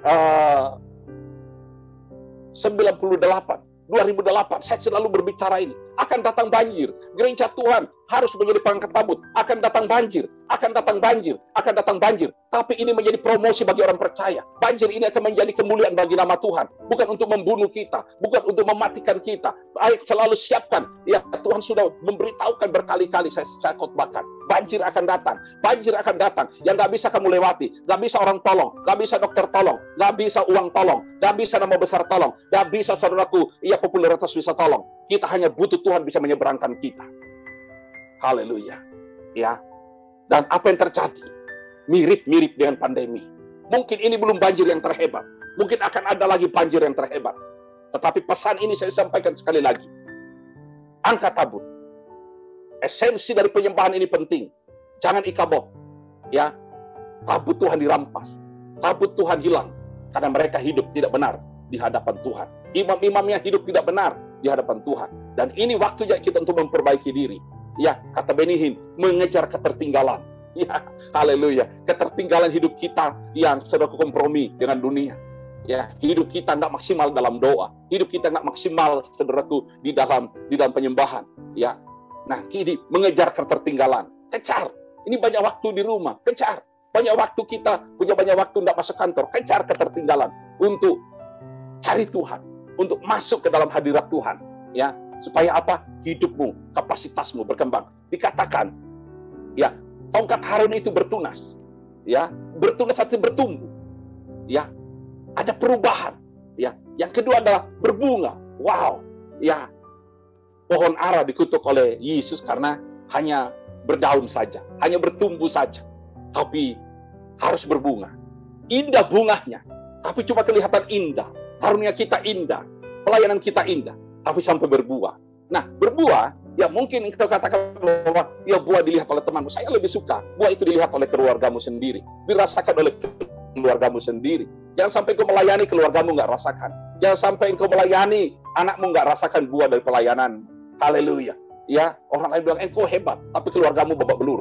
2008, saya selalu berbicara ini. Akan datang banjir. Gereja Tuhan harus menjadi pengangkat tabut. Akan datang banjir. Akan datang banjir. Akan datang banjir. Tapi ini menjadi promosi bagi orang percaya. Banjir ini akan menjadi kemuliaan bagi nama Tuhan. Bukan untuk membunuh kita. Bukan untuk mematikan kita. Baik, selalu siapkan. Ya, Tuhan sudah memberitahukan berkali-kali saya khotbahkan. Banjir akan datang. Banjir akan datang. Yang gak bisa kamu lewati. Gak bisa orang tolong. Gak bisa dokter tolong. Gak bisa uang tolong. Gak bisa nama besar tolong. Gak bisa saudaraku, popularitas bisa tolong. Kita hanya butuh Tuhan bisa menyeberangkan kita. Haleluya. Ya. Dan apa yang terjadi? Mirip-mirip dengan pandemi. Mungkin ini belum banjir yang terhebat. Mungkin akan ada lagi banjir yang terhebat. Tetapi pesan ini saya sampaikan sekali lagi. Angkat tabut. Esensi dari penyembahan ini penting. Jangan ikabot. Ya. Tabut Tuhan dirampas. Tabut Tuhan hilang. Karena mereka hidup tidak benar di hadapan Tuhan. Imam-imamnya hidup tidak benar di hadapan Tuhan. Dan ini waktunya kita untuk memperbaiki diri. Ya, kata Benihin, mengejar ketertinggalan. Ya, haleluya. Ketertinggalan hidup kita yang sedang kompromi dengan dunia. Ya, hidup kita nggak maksimal dalam doa. Hidup kita nggak maksimal, saudaraku, di dalam penyembahan. Ya, nah, kini mengejar ketertinggalan. Kejar. Ini banyak waktu di rumah. Kejar. Banyak waktu kita punya banyak waktu nggak masuk kantor. Kejar ketertinggalan untuk cari Tuhan. Untuk masuk ke dalam hadirat Tuhan, ya, supaya apa? Hidupmu, kapasitasmu berkembang. Dikatakan, ya, tongkat Harun itu bertunas, ya, bertunas artinya bertumbuh, ya, ada perubahan, ya. Yang kedua adalah berbunga. Wow, ya, pohon ara dikutuk oleh Yesus karena hanya berdaun saja, hanya bertumbuh saja, tapi harus berbunga. Indah bunganya, tapi cuma kelihatan indah. Karunia kita indah, pelayanan kita indah, tapi sampai berbuah. Nah, berbuah, ya mungkin kita katakan bahwa ya buah dilihat oleh temanmu. Saya lebih suka buah itu dilihat oleh keluargamu sendiri, dirasakan oleh keluargamu sendiri. Jangan sampai engkau melayani keluargamu nggak rasakan. Jangan sampai engkau melayani anakmu nggak rasakan buah dari pelayanan. Haleluya. Ya, orang lain bilang engkau hebat, tapi keluargamu babak belur.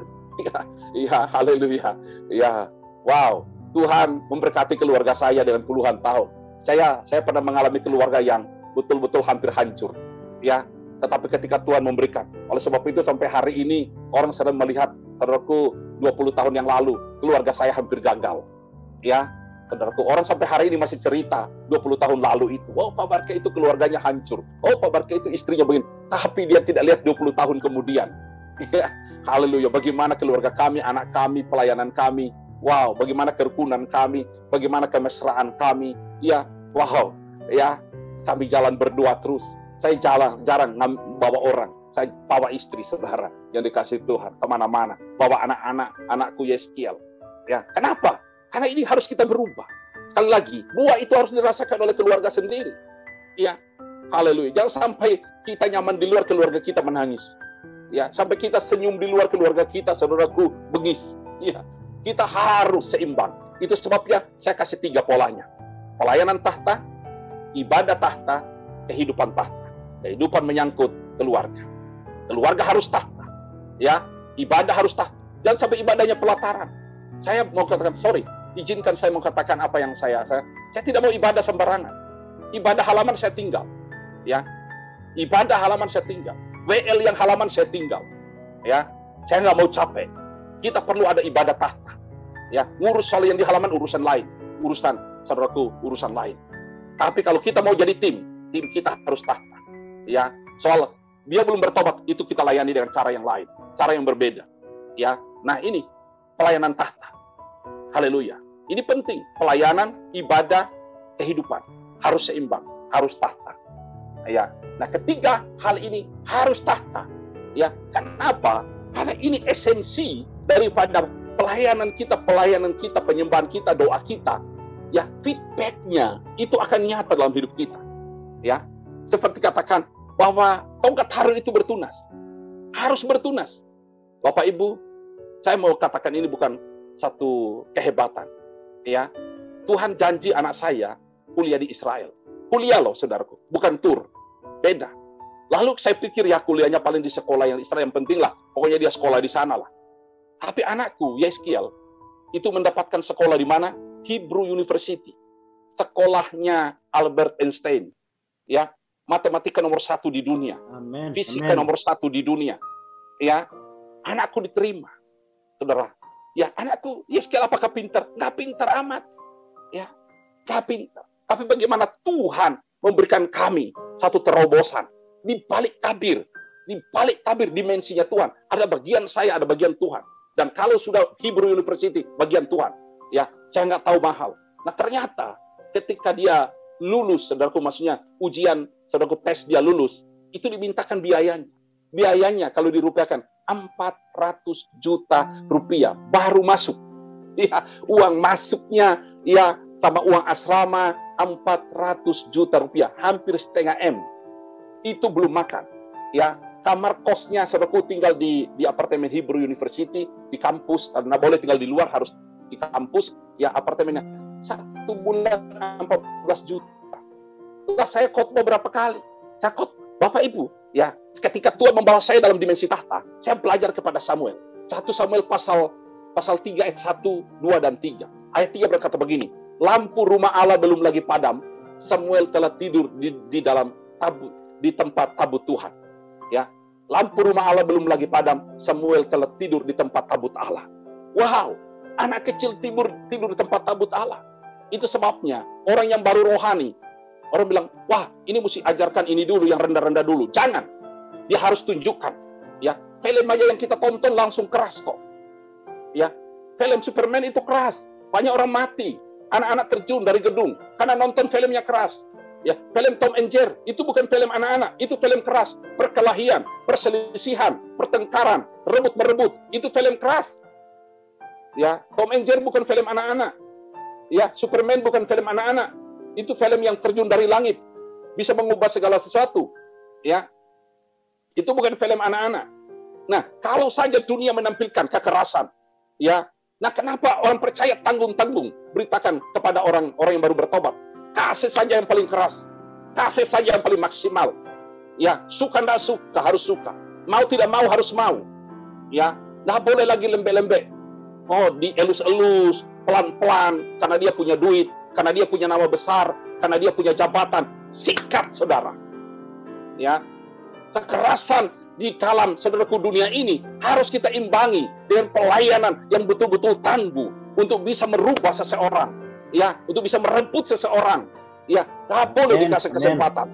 Ya, haleluya. Ya, wow. Tuhan memberkati keluarga saya dengan puluhan tahun. Saya pernah mengalami keluarga yang betul-betul hampir hancur, ya. Tetapi ketika Tuhan memberikan, oleh sebab itu sampai hari ini orang sedang melihat, saudaraku, 20 tahun yang lalu keluarga saya hampir gagal, ya. Saudaraku, orang sampai hari ini masih cerita 20 tahun lalu itu. Oh, Pak Barke itu keluarganya hancur. Oh, Pak Barke itu istrinya begini. Tapi dia tidak lihat 20 tahun kemudian. Ya, haleluya. Bagaimana keluarga kami, anak kami, pelayanan kami. Wow, bagaimana kerukunan kami, bagaimana kemesraan kami. Ya, wow, ya, kami jalan berdua terus. Saya jarang bawa orang. Saya bawa istri, saudara, yang dikasih Tuhan kemana-mana. Bawa anakku Yeskiel. Ya, kenapa? Karena ini harus kita berubah. Sekali lagi, buah itu harus dirasakan oleh keluarga sendiri. Ya, haleluya. Jangan sampai kita nyaman di luar, keluarga kita menangis. Ya, sampai kita senyum di luar, keluarga kita, saudaraku, bengis. Ya, kita harus seimbang. Itu sebabnya saya kasih 3 polanya. Pelayanan tahta, ibadah tahta, kehidupan tahta. Kehidupan menyangkut keluarga. Keluarga harus tahta. Ya, ibadah harus tahta. Jangan sampai ibadahnya pelataran. Saya mau katakan, izinkan saya mau katakan apa yang saya tidak mau ibadah sembarangan. Ibadah halaman saya tinggal. Ya. Ibadah halaman saya tinggal. WL yang halaman saya tinggal. Ya. Saya nggak mau capek. Kita perlu ada ibadah tahta. Ya, ngurus soal yang di halaman urusan lain. Urusan saudaraku, urusan lain. Tapi kalau kita mau jadi tim kita harus tahta. Ya, soal dia belum bertobat, itu kita layani dengan cara yang lain, cara yang berbeda. Ya, nah ini pelayanan tahta. Haleluya. Ini penting. Pelayanan, ibadah, kehidupan harus seimbang, harus tahta. Ya. Nah, ketiga hal ini harus tahta. Ya, kenapa? Karena ini esensi daripada pelayanan kita, penyembahan kita, doa kita. Ya, feedback-nya itu akan nyata dalam hidup kita. Ya, seperti katakan bahwa tongkat Harun itu bertunas. Harus bertunas. Bapak Ibu, saya mau katakan ini bukan satu kehebatan. Ya, Tuhan janji anak saya kuliah di Israel. Kuliah loh, saudaraku, bukan tur. Beda. Lalu saya pikir ya kuliahnya paling di sekolah yang Israel, yang penting lah. Pokoknya dia sekolah di sana lah. Tapi anakku, Yeskiel, itu mendapatkan sekolah di mana? Hebrew University. Sekolahnya Albert Einstein. Ya, matematika nomor 1 di dunia. Amen. Fisika nomor 1 di dunia. Ya, anakku diterima. Saudara. Ya, anakku, Yeskiel apakah pintar? Nggak pintar amat. Ya, nggak pintar. Tapi bagaimana Tuhan memberikan kami satu terobosan. Di balik tabir dimensinya Tuhan. Ada bagian saya, ada bagian Tuhan. Dan kalau sudah Hebrew University, bagian Tuhan. Ya, saya nggak tahu mahal. Nah, ternyata ketika dia lulus, saudaraku, maksudnya ujian, saudaraku, tes dia lulus, itu dimintakan biayanya. Biayanya kalau dirupiahkan 400 juta rupiah baru masuk. Ya, uang masuknya ya sama uang asrama 400 juta rupiah, hampir setengah M. Itu belum makan. Ya, kamar kosnya saudaraku tinggal di apartemen Hebrew University di kampus, karena boleh tinggal di luar, harus di kampus. Ya, apartemennya 1 bulan 14 juta. Setelah saya khotbah berapa kali? Saya khotbah, Bapak Ibu, ya, ketika Tuhan membawa saya dalam dimensi tahta, saya belajar kepada Samuel. 1 Samuel pasal 3 ayat 1, 2 dan 3. Ayat 3 berkata begini, lampu rumah Allah belum lagi padam, Samuel telah tidur di dalam tabut, di tempat tabut Tuhan. Ya, lampu rumah Allah belum lagi padam, Samuel telah tidur di tempat tabut Allah. Wow, anak kecil tidur di tempat tabut Allah. Itu sebabnya orang yang baru rohani, orang bilang, wah, ini mesti ajarkan ini dulu, yang rendah-rendah dulu. Jangan. Dia harus tunjukkan. Ya, film aja yang kita tonton langsung keras kok. Ya, film Superman itu keras. Banyak orang mati. Anak-anak terjun dari gedung karena nonton filmnya keras. Ya, film Tom and Jerry itu bukan film anak-anak, itu film keras. Perkelahian, perselisihan, pertengkaran, rebut-merebut, itu film keras. Ya, Tom and Jerry bukan film anak-anak. Ya, Superman bukan film anak-anak. Itu film yang terjun dari langit, bisa mengubah segala sesuatu. Ya, itu bukan film anak-anak. Nah, kalau saja dunia menampilkan kekerasan, ya, nah kenapa orang percaya tanggung-tanggung beritakan kepada orang yang baru bertobat? Kasih saja yang paling keras, kasih saja yang paling maksimal. Ya, suka tidak suka harus suka, mau tidak mau harus mau. Ya, nggak boleh lagi lembek-lembek. Oh, dielus-elus, pelan-pelan, karena dia punya duit, karena dia punya nama besar, karena dia punya jabatan. Sikat, saudara. Ya, kekerasan di dalam saudaraku dunia ini harus kita imbangi dengan pelayanan yang betul-betul tangguh untuk bisa merubah seseorang, ya, untuk bisa merebut seseorang, ya, nggak boleh dikasih kesempatan,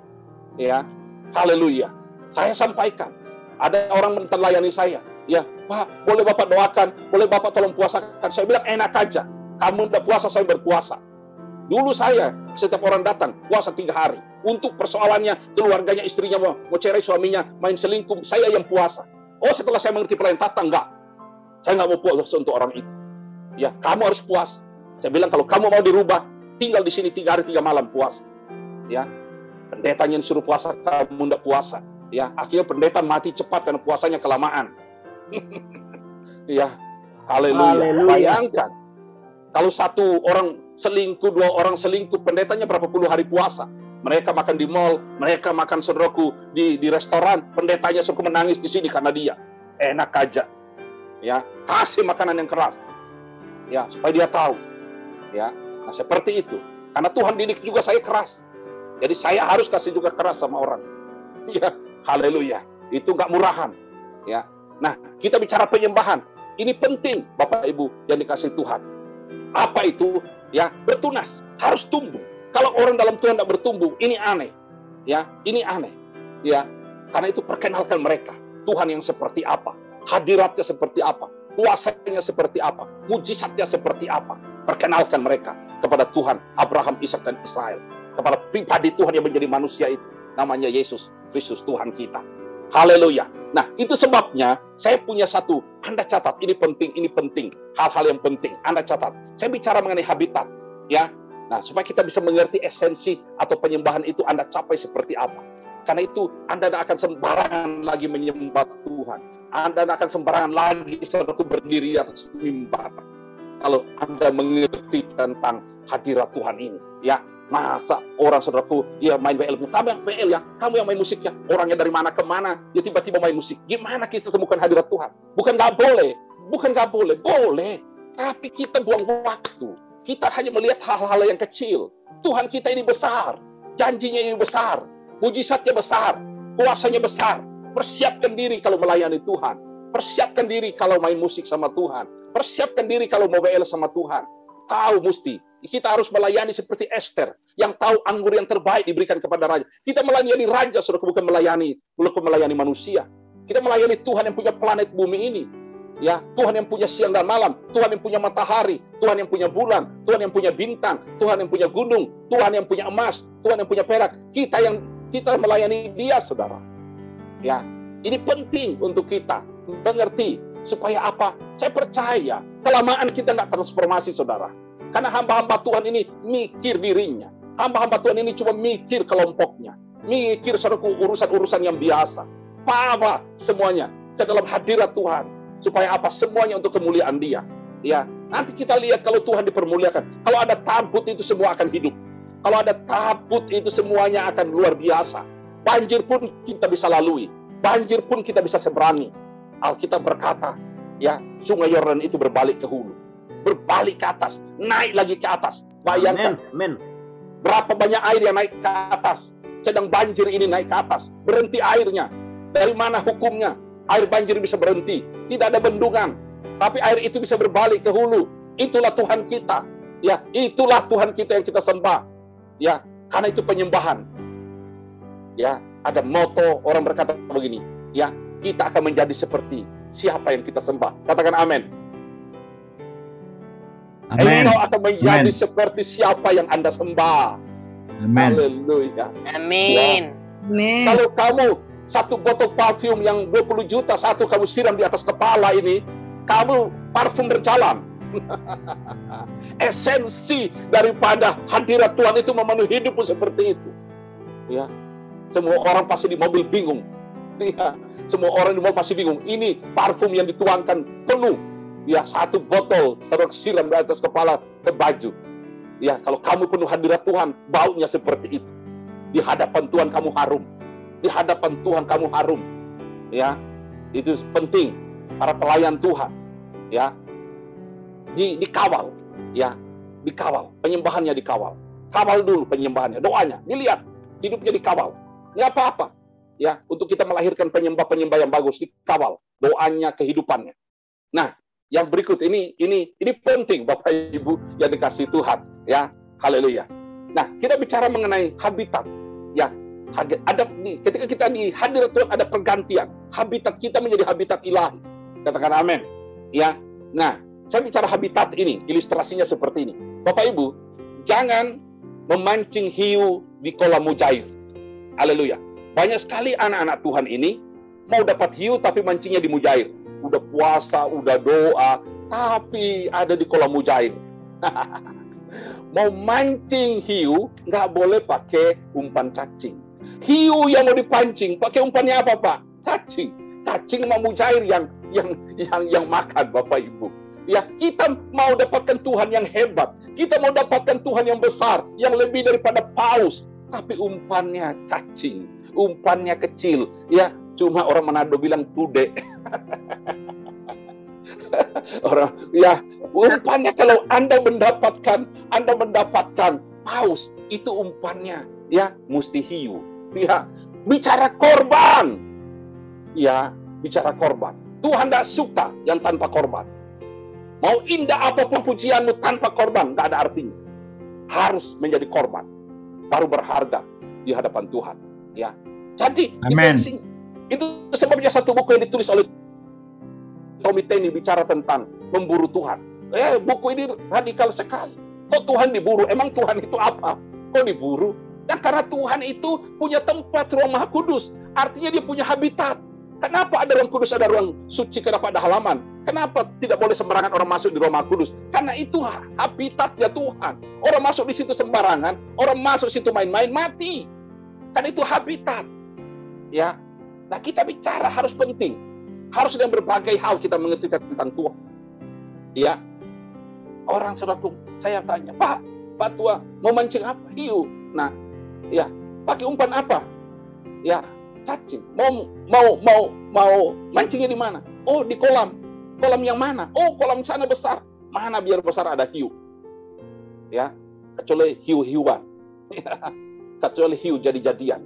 ya, haleluya. Saya sampaikan, ada orang melayani saya, ya, Pak, boleh Bapak doakan, boleh Bapak tolong puasakan. Saya bilang enak aja, kamu udah puasa, saya berpuasa. Dulu saya, setiap orang datang, puasa 3 hari. Untuk persoalannya, keluarganya, istrinya mau cerai, suaminya main selingkuh, saya yang puasa. Oh, setelah saya mengerti pelayan tata, enggak. Saya nggak mau puasa untuk orang itu. Ya, kamu harus puasa. Saya bilang, kalau kamu mau dirubah, tinggal di sini 3 hari 3 malam puasa. Ya, pendetanya yang suruh puasa, kamu enggak puasa. Ya, akhirnya pendeta mati cepat karena puasanya kelamaan. Ya, haleluya. Bayangkan, kalau 1 orang selingkuh, 2 orang selingkuh, pendetanya berapa puluh hari puasa. Mereka makan di mall, mereka makan saudaraku di restoran, pendetanya suka menangis di sini karena dia. Enak aja. Ya, kasih makanan yang keras. Ya, supaya dia tahu. Ya, nah seperti itu. Karena Tuhan didik juga saya keras. Jadi saya harus kasih juga keras sama orang. Ya, haleluya. Itu nggak murahan. Ya. Nah, kita bicara penyembahan. Ini penting, Bapak Ibu yang dikasih Tuhan. Apa itu? Ya, bertunas, harus tumbuh. Kalau orang dalam Tuhan tidak bertumbuh, ini aneh. Ya, ini aneh. Ya, karena itu perkenalkan mereka. Tuhan yang seperti apa? Hadiratnya seperti apa? kuasanya seperti apa, mujizatnya seperti apa. Perkenalkan mereka kepada Tuhan Abraham, Ishak, dan Israel, kepada pribadi Tuhan yang menjadi manusia itu, namanya Yesus Kristus Tuhan kita. Haleluya. Nah, itu sebabnya saya punya satu, Anda catat, ini penting, hal-hal yang penting, Anda catat. Saya bicara mengenai habitat, ya. Nah, supaya kita bisa mengerti esensi atau penyembahan itu Anda capai seperti apa. Karena itu Anda tidak akan sembarangan lagi menyembah Tuhan. Anda tidak akan sembarangan lagi saudaraku berdiri atas mimbar. Kalau Anda mengerti tentang hadirat Tuhan ini, ya. Masa orang saudaraku, ya main WL, kamu yang WL ya, kamu yang main musik ya, orangnya dari mana ke mana, ya tiba-tiba main musik. Gimana kita temukan hadirat Tuhan? Bukan nggak boleh, boleh. Tapi kita buang waktu. Kita hanya melihat hal-hal yang kecil. Tuhan kita ini besar, janjinya ini besar, mujizatnya besar, kuasanya besar. Persiapkan diri kalau melayani Tuhan. Persiapkan diri kalau main musik sama Tuhan. Persiapkan diri kalau mau WL sama Tuhan. Tahu mesti, kita harus melayani seperti Esther, yang tahu anggur yang terbaik diberikan kepada raja. Kita melayani raja, saudara, bukan melayani manusia. Kita melayani Tuhan yang punya planet bumi ini. Ya, Tuhan yang punya siang dan malam, Tuhan yang punya matahari, Tuhan yang punya bulan, Tuhan yang punya bintang, Tuhan yang punya gunung, Tuhan yang punya emas, Tuhan yang punya perak. Kita melayani Dia, saudara. Ya, ini penting untuk kita mengerti. Supaya apa? Saya percaya kelamaan kita nggak transformasi, saudara. Karena hamba-hamba Tuhan ini mikir dirinya. Hamba-hamba Tuhan ini cuma mikir kelompoknya. Mikir saudaraku urusan-urusan yang biasa. Apa semuanya ke dalam hadirat Tuhan. Supaya apa? Semuanya untuk kemuliaan Dia. Ya, nanti kita lihat kalau Tuhan dipermuliakan. Kalau ada tabut itu semua akan hidup. Kalau ada tabut itu semuanya akan luar biasa. Banjir pun kita bisa lalui. Banjir pun kita bisa seberangi. Alkitab berkata, ya, sungai Yordan itu berbalik ke hulu, berbalik ke atas, naik lagi ke atas. Bayangkan, Amen. Berapa banyak air yang naik ke atas. Sedang banjir ini naik ke atas, berhenti airnya. Dari mana hukumnya? Air banjir bisa berhenti, tidak ada bendungan, tapi air itu bisa berbalik ke hulu. Itulah Tuhan kita, ya, itulah Tuhan kita yang kita sembah, ya, karena itu penyembahan. Ya, ada moto orang berkata begini, ya, kita akan menjadi seperti siapa yang kita sembah. Katakan amin. Engkau akan menjadi seperti siapa yang Anda sembah. Amin. Haleluya. Amin. Ya. Kalau kamu satu botol parfum yang 20 juta satu kamu siram di atas kepala ini, kamu parfum berjalan. Esensi daripada hadirat Tuhan itu memenuhi hidupmu seperti itu. Ya. Semua orang pasti di mobil bingung. Ya. Semua orang di mobil pasti bingung. Ini parfum yang dituangkan penuh. Ya, satu botol terus siram di atas kepala ke baju. Ya, kalau kamu penuh hadirat Tuhan, baunya seperti itu. Di hadapan Tuhan kamu harum. Di hadapan Tuhan kamu harum. Ya, itu penting. Para pelayan Tuhan, ya, dikawal. Ya, dikawal. Penyembahannya dikawal. Kawal dulu penyembahannya, doanya. Dilihat, hidupnya dikawal. Ini apa-apa. Ya, untuk kita melahirkan penyembah-penyembah yang bagus, dikawal doanya, kehidupannya. Nah, yang berikut ini penting, Bapak Ibu yang dikasihi Tuhan, ya, haleluya. Nah, kita bicara mengenai habitat, ya, ketika kita di hadirat Tuhan ada pergantian, habitat kita menjadi habitat ilahi. Katakan amin, ya. Nah, saya bicara habitat ini, ilustrasinya seperti ini, Bapak Ibu, jangan memancing hiu di kolam mujair, haleluya. Banyak sekali anak-anak Tuhan ini mau dapat hiu tapi mancingnya di mujair. Udah puasa, udah doa, tapi ada di kolam mujair. Mau mancing hiu, nggak boleh pakai umpan cacing. Hiu yang mau dipancing, pakai umpannya apa, Pak? Cacing. Cacing sama mujair yang makan, Bapak Ibu. Ya, kita mau dapatkan Tuhan yang hebat. Kita mau dapatkan Tuhan yang besar, yang lebih daripada paus. Tapi umpannya cacing. Umpannya kecil, ya, cuma orang Manado bilang tude. Orang, ya, umpannya kalau Anda mendapatkan paus, itu umpannya, ya, mesti hiu. Ya, bicara korban. Ya, bicara korban. Tuhan tidak suka yang tanpa korban. Mau indah apapun pujianmu tanpa korban, nggak ada artinya. Harus menjadi korban, baru berharga di hadapan Tuhan. Ya, jadi Amen. Itu sebabnya satu buku yang ditulis oleh Tommy Tenney bicara tentang memburu Tuhan. Buku ini radikal sekali. Kok Tuhan diburu? Emang Tuhan itu apa? Kok diburu? Ya karena Tuhan itu punya tempat ruang Maha Kudus. Artinya dia punya habitat. Kenapa ada ruang kudus, ada ruang suci, kenapa ada halaman? Kenapa tidak boleh sembarangan orang masuk di ruang Maha Kudus? Karena itu habitatnya Tuhan. Orang masuk di situ sembarangan, orang masuk situ main-main, mati. Karena itu habitat. Ya. Nah, kita bicara harus penting. Harus dengan berbagai hal kita mengerti tentang Tuhan. Ya. Orang saudaraku, saya tanya, Pak Tua, mau mancing apa? Hiu. Nah, ya, pakai umpan apa? Ya, cacing. Mau mancingnya di mana? Oh, di kolam. Kolam yang mana? Oh, kolam sana besar. Mana biar besar ada hiu? Ya, kecuali hiu-hiuan. Kecuali hiu jadi-jadian.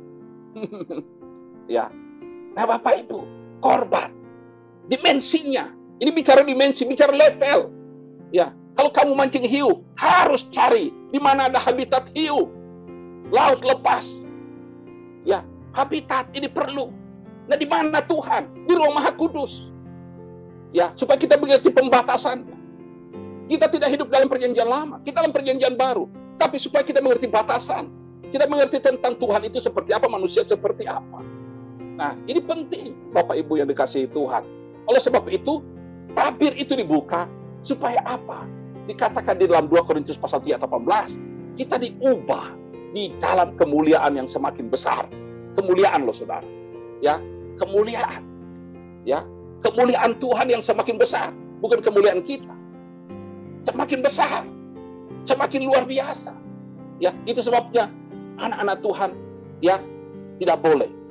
Ya. Nah, Bapak Ibu, korban. Dimensinya. Ini bicara dimensi, bicara level. Ya, kalau kamu mancing hiu, harus cari di mana ada habitat hiu. Laut lepas. Ya, habitat ini perlu. Nah, di mana Tuhan? Di ruang Maha Kudus. Ya, supaya kita mengerti pembatasannya. Kita tidak hidup dalam perjanjian lama, kita dalam perjanjian baru. Tapi supaya kita mengerti batasan. Kita mengerti tentang Tuhan itu seperti apa, manusia seperti apa. Nah, ini penting, Bapak Ibu yang dikasihi Tuhan. Oleh sebab itu, tabir itu dibuka supaya apa? Dikatakan di dalam 2 Korintus pasal 3:18, kita diubah di dalam kemuliaan yang semakin besar. Kemuliaan loh, saudara. Ya, kemuliaan. Ya, kemuliaan Tuhan yang semakin besar, bukan kemuliaan kita. Semakin besar, semakin luar biasa. Ya, itu sebabnya anak-anak Tuhan ya tidak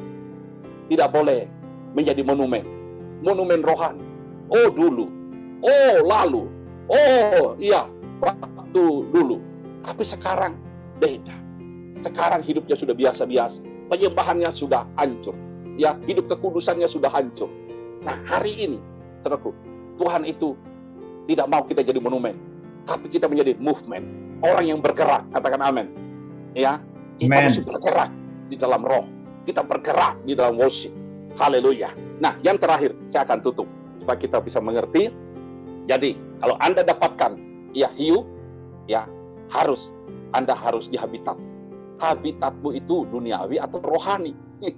boleh menjadi monumen rohani. Oh dulu, oh lalu, oh iya waktu dulu. Tapi sekarang beda. Sekarang hidupnya sudah biasa-biasa. Penyembahannya sudah hancur. Ya, hidup kekudusannya sudah hancur. Nah, hari ini, saudaraku, Tuhan itu tidak mau kita jadi monumen, tapi kita menjadi movement. Orang yang bergerak, katakan amin. Ya, kita harus bergerak di dalam roh. Kita bergerak di dalam worship. Haleluya. Nah, yang terakhir, saya akan tutup supaya kita bisa mengerti. Jadi, kalau Anda dapatkan ya hiu, ya Anda harus di habitat. Habitatmu itu duniawi atau rohani.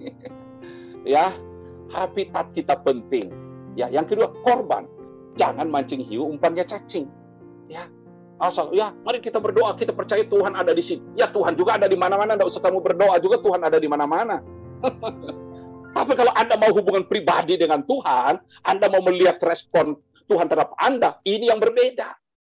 Ya, habitat kita penting. Ya, yang kedua korban. Jangan mancing hiu, umpannya cacing. Ya, asal ya, mari kita berdoa, kita percaya Tuhan ada di sini. Ya, Tuhan juga ada di mana-mana. Enggak usah kamu berdoa juga, Tuhan ada di mana-mana. Tapi kalau Anda mau hubungan pribadi dengan Tuhan, Anda mau melihat respon Tuhan terhadap Anda, ini yang berbeda.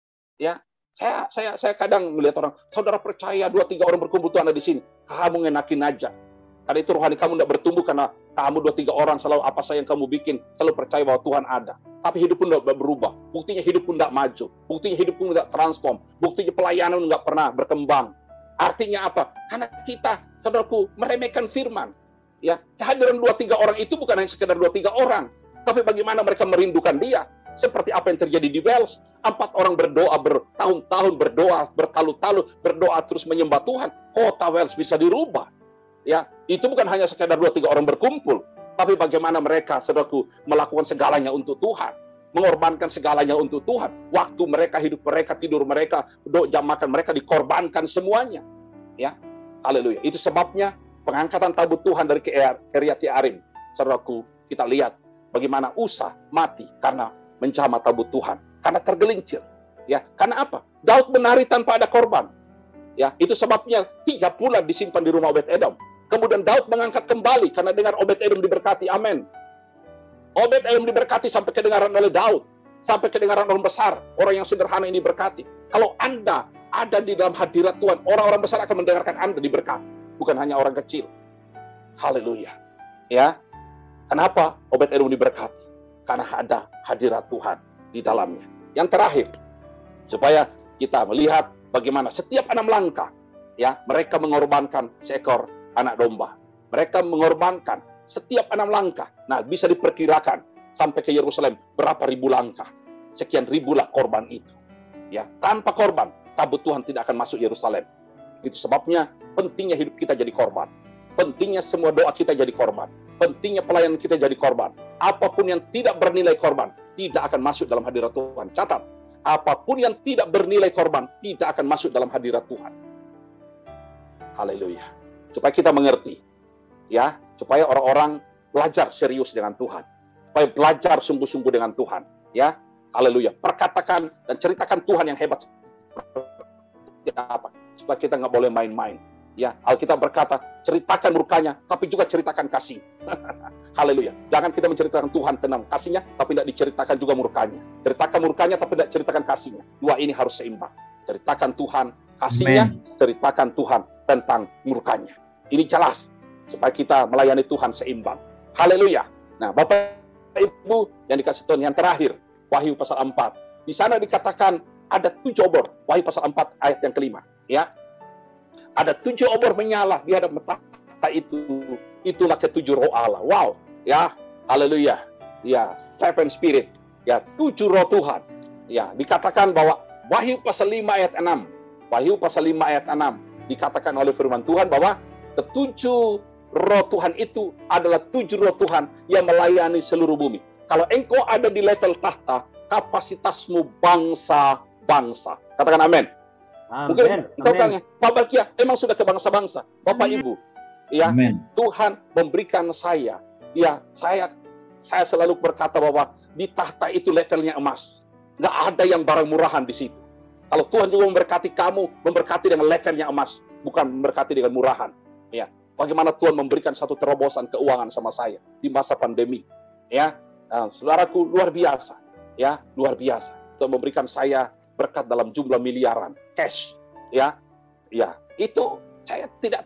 Ya, saya kadang melihat orang, saudara percaya 2-3 orang berkumpul Tuhan ada di sini. Kamu ngenakin aja. Karena itu rohani kamu tidak bertumbuh karena kamu 2-3 orang selalu apa saja yang kamu bikin, selalu percaya bahwa Tuhan ada. Tapi hidup pun tidak berubah. Buktinya hidup pun tidak maju. Buktinya hidup pun tidak transform. Buktinya pelayanan tidak pernah berkembang. Artinya apa? Karena kita, saudaraku, meremehkan firman. Ya, kehadiran 2-3 orang itu bukan hanya sekedar 2-3 orang. Tapi bagaimana mereka merindukan dia. Seperti apa yang terjadi di Wales. 4 orang berdoa bertahun-tahun, berdoa bertalu-talu, berdoa terus menyembah Tuhan. Kota Wales bisa dirubah. Ya, itu bukan hanya sekedar 2-3 orang berkumpul, tapi bagaimana mereka, saudaraku, melakukan segalanya untuk Tuhan, mengorbankan segalanya untuk Tuhan. Waktu mereka, hidup mereka, tidur mereka, jam makan mereka dikorbankan semuanya. Ya, haleluya. Itu sebabnya pengangkatan tabut Tuhan dari Kiryat Yearim. Saudaraku, kita lihat bagaimana Usa mati karena menjamah tabut Tuhan, karena tergelincir. Ya, karena apa? Daud menari tanpa ada korban. Ya, itu sebabnya 3 bulan disimpan di rumah Obed-Edom. Kemudian Daud mengangkat kembali karena dengar Obed-Edom diberkati. Amin. Obed-Edom diberkati sampai kedengaran oleh Daud, sampai kedengaran orang besar, orang yang sederhana ini diberkati. Kalau Anda ada di dalam hadirat Tuhan, orang-orang besar akan mendengarkan Anda diberkati, bukan hanya orang kecil. Haleluya. Ya. Kenapa Obed-Edom diberkati? Karena ada hadirat Tuhan di dalamnya. Yang terakhir, supaya kita melihat bagaimana setiap 6 langkah, ya, mereka mengorbankan seekor anak domba. Mereka mengorbankan setiap 6 langkah. Nah, bisa diperkirakan sampai ke Yerusalem berapa ribu langkah. Sekian ribulah korban itu. Ya, tanpa korban, tabut Tuhan tidak akan masuk Yerusalem. Itu sebabnya pentingnya hidup kita jadi korban. Pentingnya semua doa kita jadi korban. Pentingnya pelayanan kita jadi korban. Apapun yang tidak bernilai korban, tidak akan masuk dalam hadirat Tuhan. Catat, apapun yang tidak bernilai korban tidak akan masuk dalam hadirat Tuhan. Haleluya. Supaya kita mengerti, ya, supaya orang-orang belajar serius dengan Tuhan, supaya belajar sungguh-sungguh dengan Tuhan, ya. Haleluya. Perkatakan dan ceritakan Tuhan yang hebat. Apa? Supaya kita nggak boleh main-main. Ya, Alkitab berkata, ceritakan murkanya, tapi juga ceritakan kasih. Haleluya. Jangan kita menceritakan Tuhan tentang kasihnya, tapi tidak diceritakan juga murkanya. Ceritakan murkanya, tapi tidak ceritakan kasihnya. Dua ini harus seimbang. Ceritakan Tuhan kasihnya, ceritakan Tuhan tentang murkanya. Ini jelas, supaya kita melayani Tuhan seimbang. Haleluya. Nah, Bapak Ibu yang dikasih Tuhan, yang terakhir, Wahyu pasal 4. Di sana dikatakan ada 7 obor. Wahyu pasal 4 ayat yang kelima. Ya, ada 7 obor menyala di hadapan tahta itu. Itulah ketujuh roh Allah. Wow, ya, haleluya. Ya, 7 spirit. Ya, 7 roh Tuhan. Ya, dikatakan bahwa Wahyu pasal 5 ayat 6. Wahyu pasal 5 ayat 6 dikatakan oleh firman Tuhan bahwa ketujuh roh Tuhan itu adalah 7 roh Tuhan yang melayani seluruh bumi. Kalau engkau ada di level tahta, kapasitasmu bangsa-bangsa. Katakan amin. Mungkin engkau tanya, Pak Balkia, emang sudah ke bangsa-bangsa? Bapak Ibu, ya, amen. Tuhan memberikan saya, ya, saya selalu berkata bahwa di tahta itu levelnya emas. Nggak ada yang barang murahan di situ. Kalau Tuhan juga memberkati kamu, memberkati dengan levelnya emas, bukan memberkati dengan murahan. Ya, bagaimana Tuhan memberikan satu terobosan keuangan sama saya di masa pandemi. Ya, saudaraku, luar biasa. Ya, luar biasa. Tuhan memberikan saya berkat dalam jumlah miliaran cash, ya, itu saya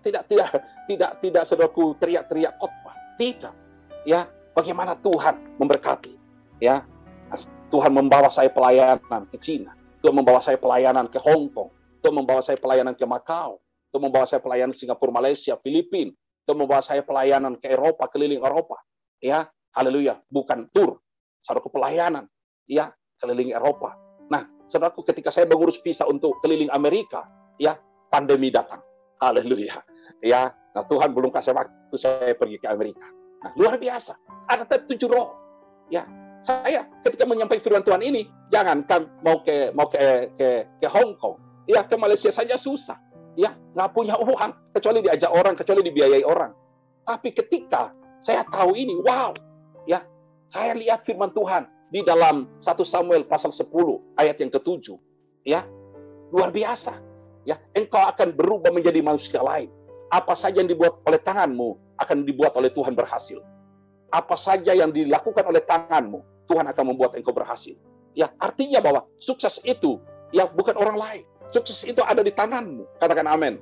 tidak saudaraku teriak-teriak khotbah, tidak, ya, bagaimana Tuhan memberkati, ya, Tuhan membawa saya pelayanan ke Cina, Tuhan membawa saya pelayanan ke Hong Kong, Tuhan membawa saya pelayanan ke Macau, Tuhan membawa saya pelayanan ke Singapura, Malaysia, Filipina, Tuhan membawa saya pelayanan ke Eropa, keliling Eropa, ya, haleluya, bukan tur, saudaraku, pelayanan, ya, keliling Eropa. Nah, saudaraku, ketika saya mengurus visa untuk keliling Amerika, ya, pandemi datang. Haleluya. Ya, nah Tuhan belum kasih waktu saya pergi ke Amerika. Nah, luar biasa. Ada 7 roh. Ya, saya ketika menyampaikan firman Tuhan ini, jangankan mau ke Hong Kong, ya, ke Malaysia saja susah. Ya, nggak punya uang, kecuali diajak orang, kecuali dibiayai orang. Tapi ketika saya tahu ini, wow, ya, saya lihat firman Tuhan di dalam 1 Samuel pasal 10 ayat yang ke-7, ya, luar biasa, ya, engkau akan berubah menjadi manusia lain. Apa saja yang dibuat oleh tanganmu akan dibuat oleh Tuhan berhasil. Apa saja yang dilakukan oleh tanganmu, Tuhan akan membuat engkau berhasil. Ya, artinya bahwa sukses itu, ya, bukan orang lain. Sukses itu ada di tanganmu. Katakan amin.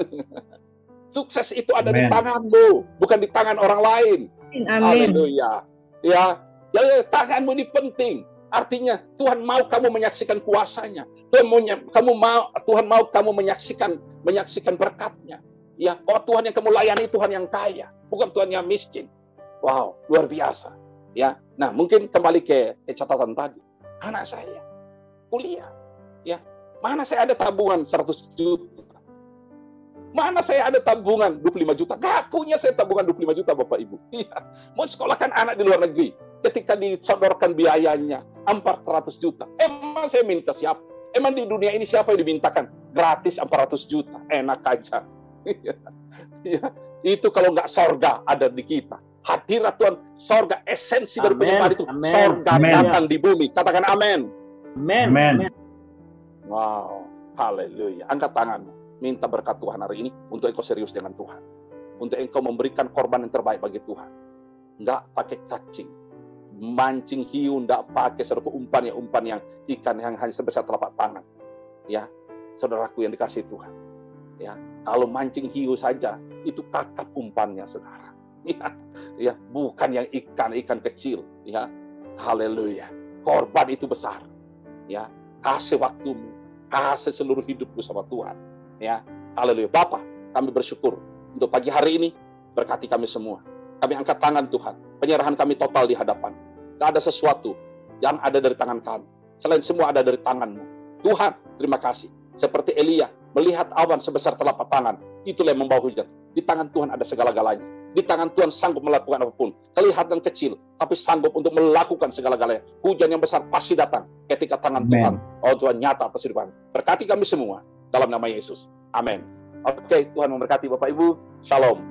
Sukses itu ada di tanganmu, bukan di tangan orang lain. Amin. Haleluya. Ya, tanganmu ini penting. Artinya Tuhan mau kamu menyaksikan kuasanya. Tuhan mau kamu menyaksikan berkatnya. Ya, bahwa Tuhan yang kamu layani Tuhan yang kaya, bukan Tuhan yang miskin. Wow, luar biasa. Ya, nah mungkin kembali ke catatan tadi. Anak saya kuliah. Ya, mana saya ada tabungan 100 juta? Mana saya ada tabungan 25 juta? Gak punya saya tabungan 25 juta, Bapak Ibu. Ya, mau sekolahkan anak di luar negeri. Ketika disodorkan biayanya 400 juta. Emang saya minta siapa? Emang di dunia ini siapa yang dimintakan? Gratis 400 juta. Enak aja. Ya, itu kalau nggak sorga ada di kita. Hadirat Tuhan, sorga, esensi dari penyembahan itu. Sorga datang di bumi. Katakan amin. Amin. Wow, haleluya. Angkat tanganmu. Minta berkat Tuhan hari ini untuk engkau serius dengan Tuhan. Untuk engkau memberikan korban yang terbaik bagi Tuhan. Nggak pakai cacing. Mancing hiu, nggak pakai saudaraku umpan yang ikan yang hanya sebesar telapak tangan. Ya, saudaraku yang dikasih Tuhan. Ya, kalau mancing hiu saja, itu kakap umpannya, saudara. Ya, bukan yang ikan kecil. Ya, haleluya. Korban itu besar. Ya, kasih waktumu, kasih seluruh hidupmu sama Tuhan. Ya, haleluya. Bapa, kami bersyukur untuk pagi hari ini, berkati kami semua. Kami angkat tangan Tuhan, penyerahan kami total di hadapan. Tidak ada sesuatu yang ada dari tangan kami, selain semua ada dari tangan-Mu. Tuhan, terima kasih. Seperti Elia melihat awan sebesar telapak tangan, itulah yang membawa hujan. Di tangan Tuhan ada segala-galanya. Di tangan Tuhan sanggup melakukan apapun. Kelihatan kecil, tapi sanggup untuk melakukan segala-galanya. Hujan yang besar pasti datang ketika tangan Tuhan, oh Tuhan nyata atas hidup kami. Berkati kami semua dalam nama Yesus. Amin. Oke, Tuhan memberkati Bapak Ibu. Shalom.